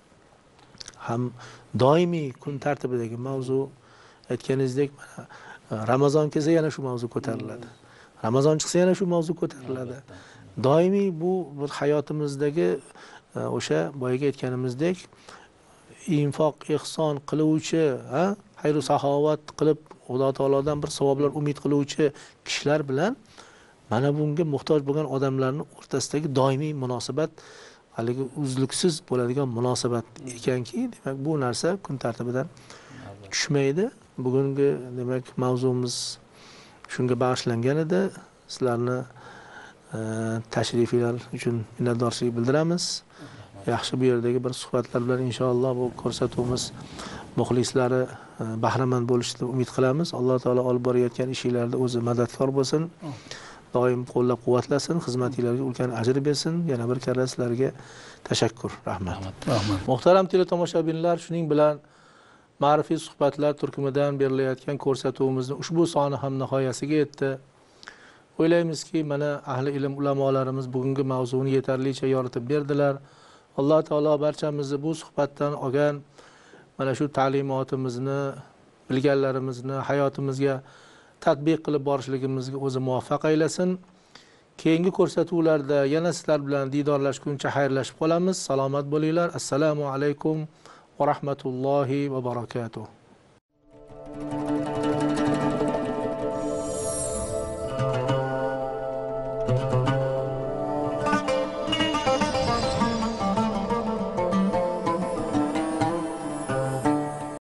ham doimiy kun tartibidagi mavzu. Aytganingizdek, Ramazon kelsa yana shu mavzu ko'tariladi. Ramazon chiqsa yana shu mavzu ko'tariladi. Doimiy bu bir hayotimizdagi o'sha boyaga aytganimizdek infoq, ihson qiluvchi, xayr-u saxovat qilib Xudo taolodan bir savoblar umid qiluvchi kishilar bilan mana bunga muhtoj bo'lgan odamlarning o'rtasidagi doimiy munosabat haligi uzluksiz bo'ladigan munosabat ekanki, demak bu narsa kun tartibidan tushmaydi. Bugungi demak mavzumiz shunga bag'ishlangan edi. Sizlarni tashrifinglar uchun minnatdorchilik bildiramiz. Yaxshi bu yerdagi bir suhbatlar bilan inshaalloh bu ko'rsatuvimiz muxlislari bahramand bo'lishini umid qilamiz. Alloh taolo olib borayotgan ishingizlarda o'zi madadkor bo'lsin. Doim qo'llab-quvvatlasin, xizmatingizlarga ulkan ajr bersin. Yana bir karra sizlarga tashakkur, rahmat. Muhtaram teletomoshabinlar, shuning bilan ma'rifiy suhbatlar turkumidan berilayotgan ko'rsatuvimizni ushbu soni ham nihoyasiga yetdi. O'ylaymizki, mana ahli ilm ulamolarimiz bugungi mavzuni yetarlicha yoritib berdilar. Alloh taolo barchamizni bu suhbatdan olgan mana shu ta'limotimizni, bilganlarimizni hayotimizga tatbiq qilib borishligimizga o'zi muvaffaq aylasin. Keyingi ko'rsatuvlarda yana sizlar bilan diydorlashguncha xayrlashib qolamiz. Salomat bo'linglar. Assalomu alaykum va rahmatullohi va barakatuh.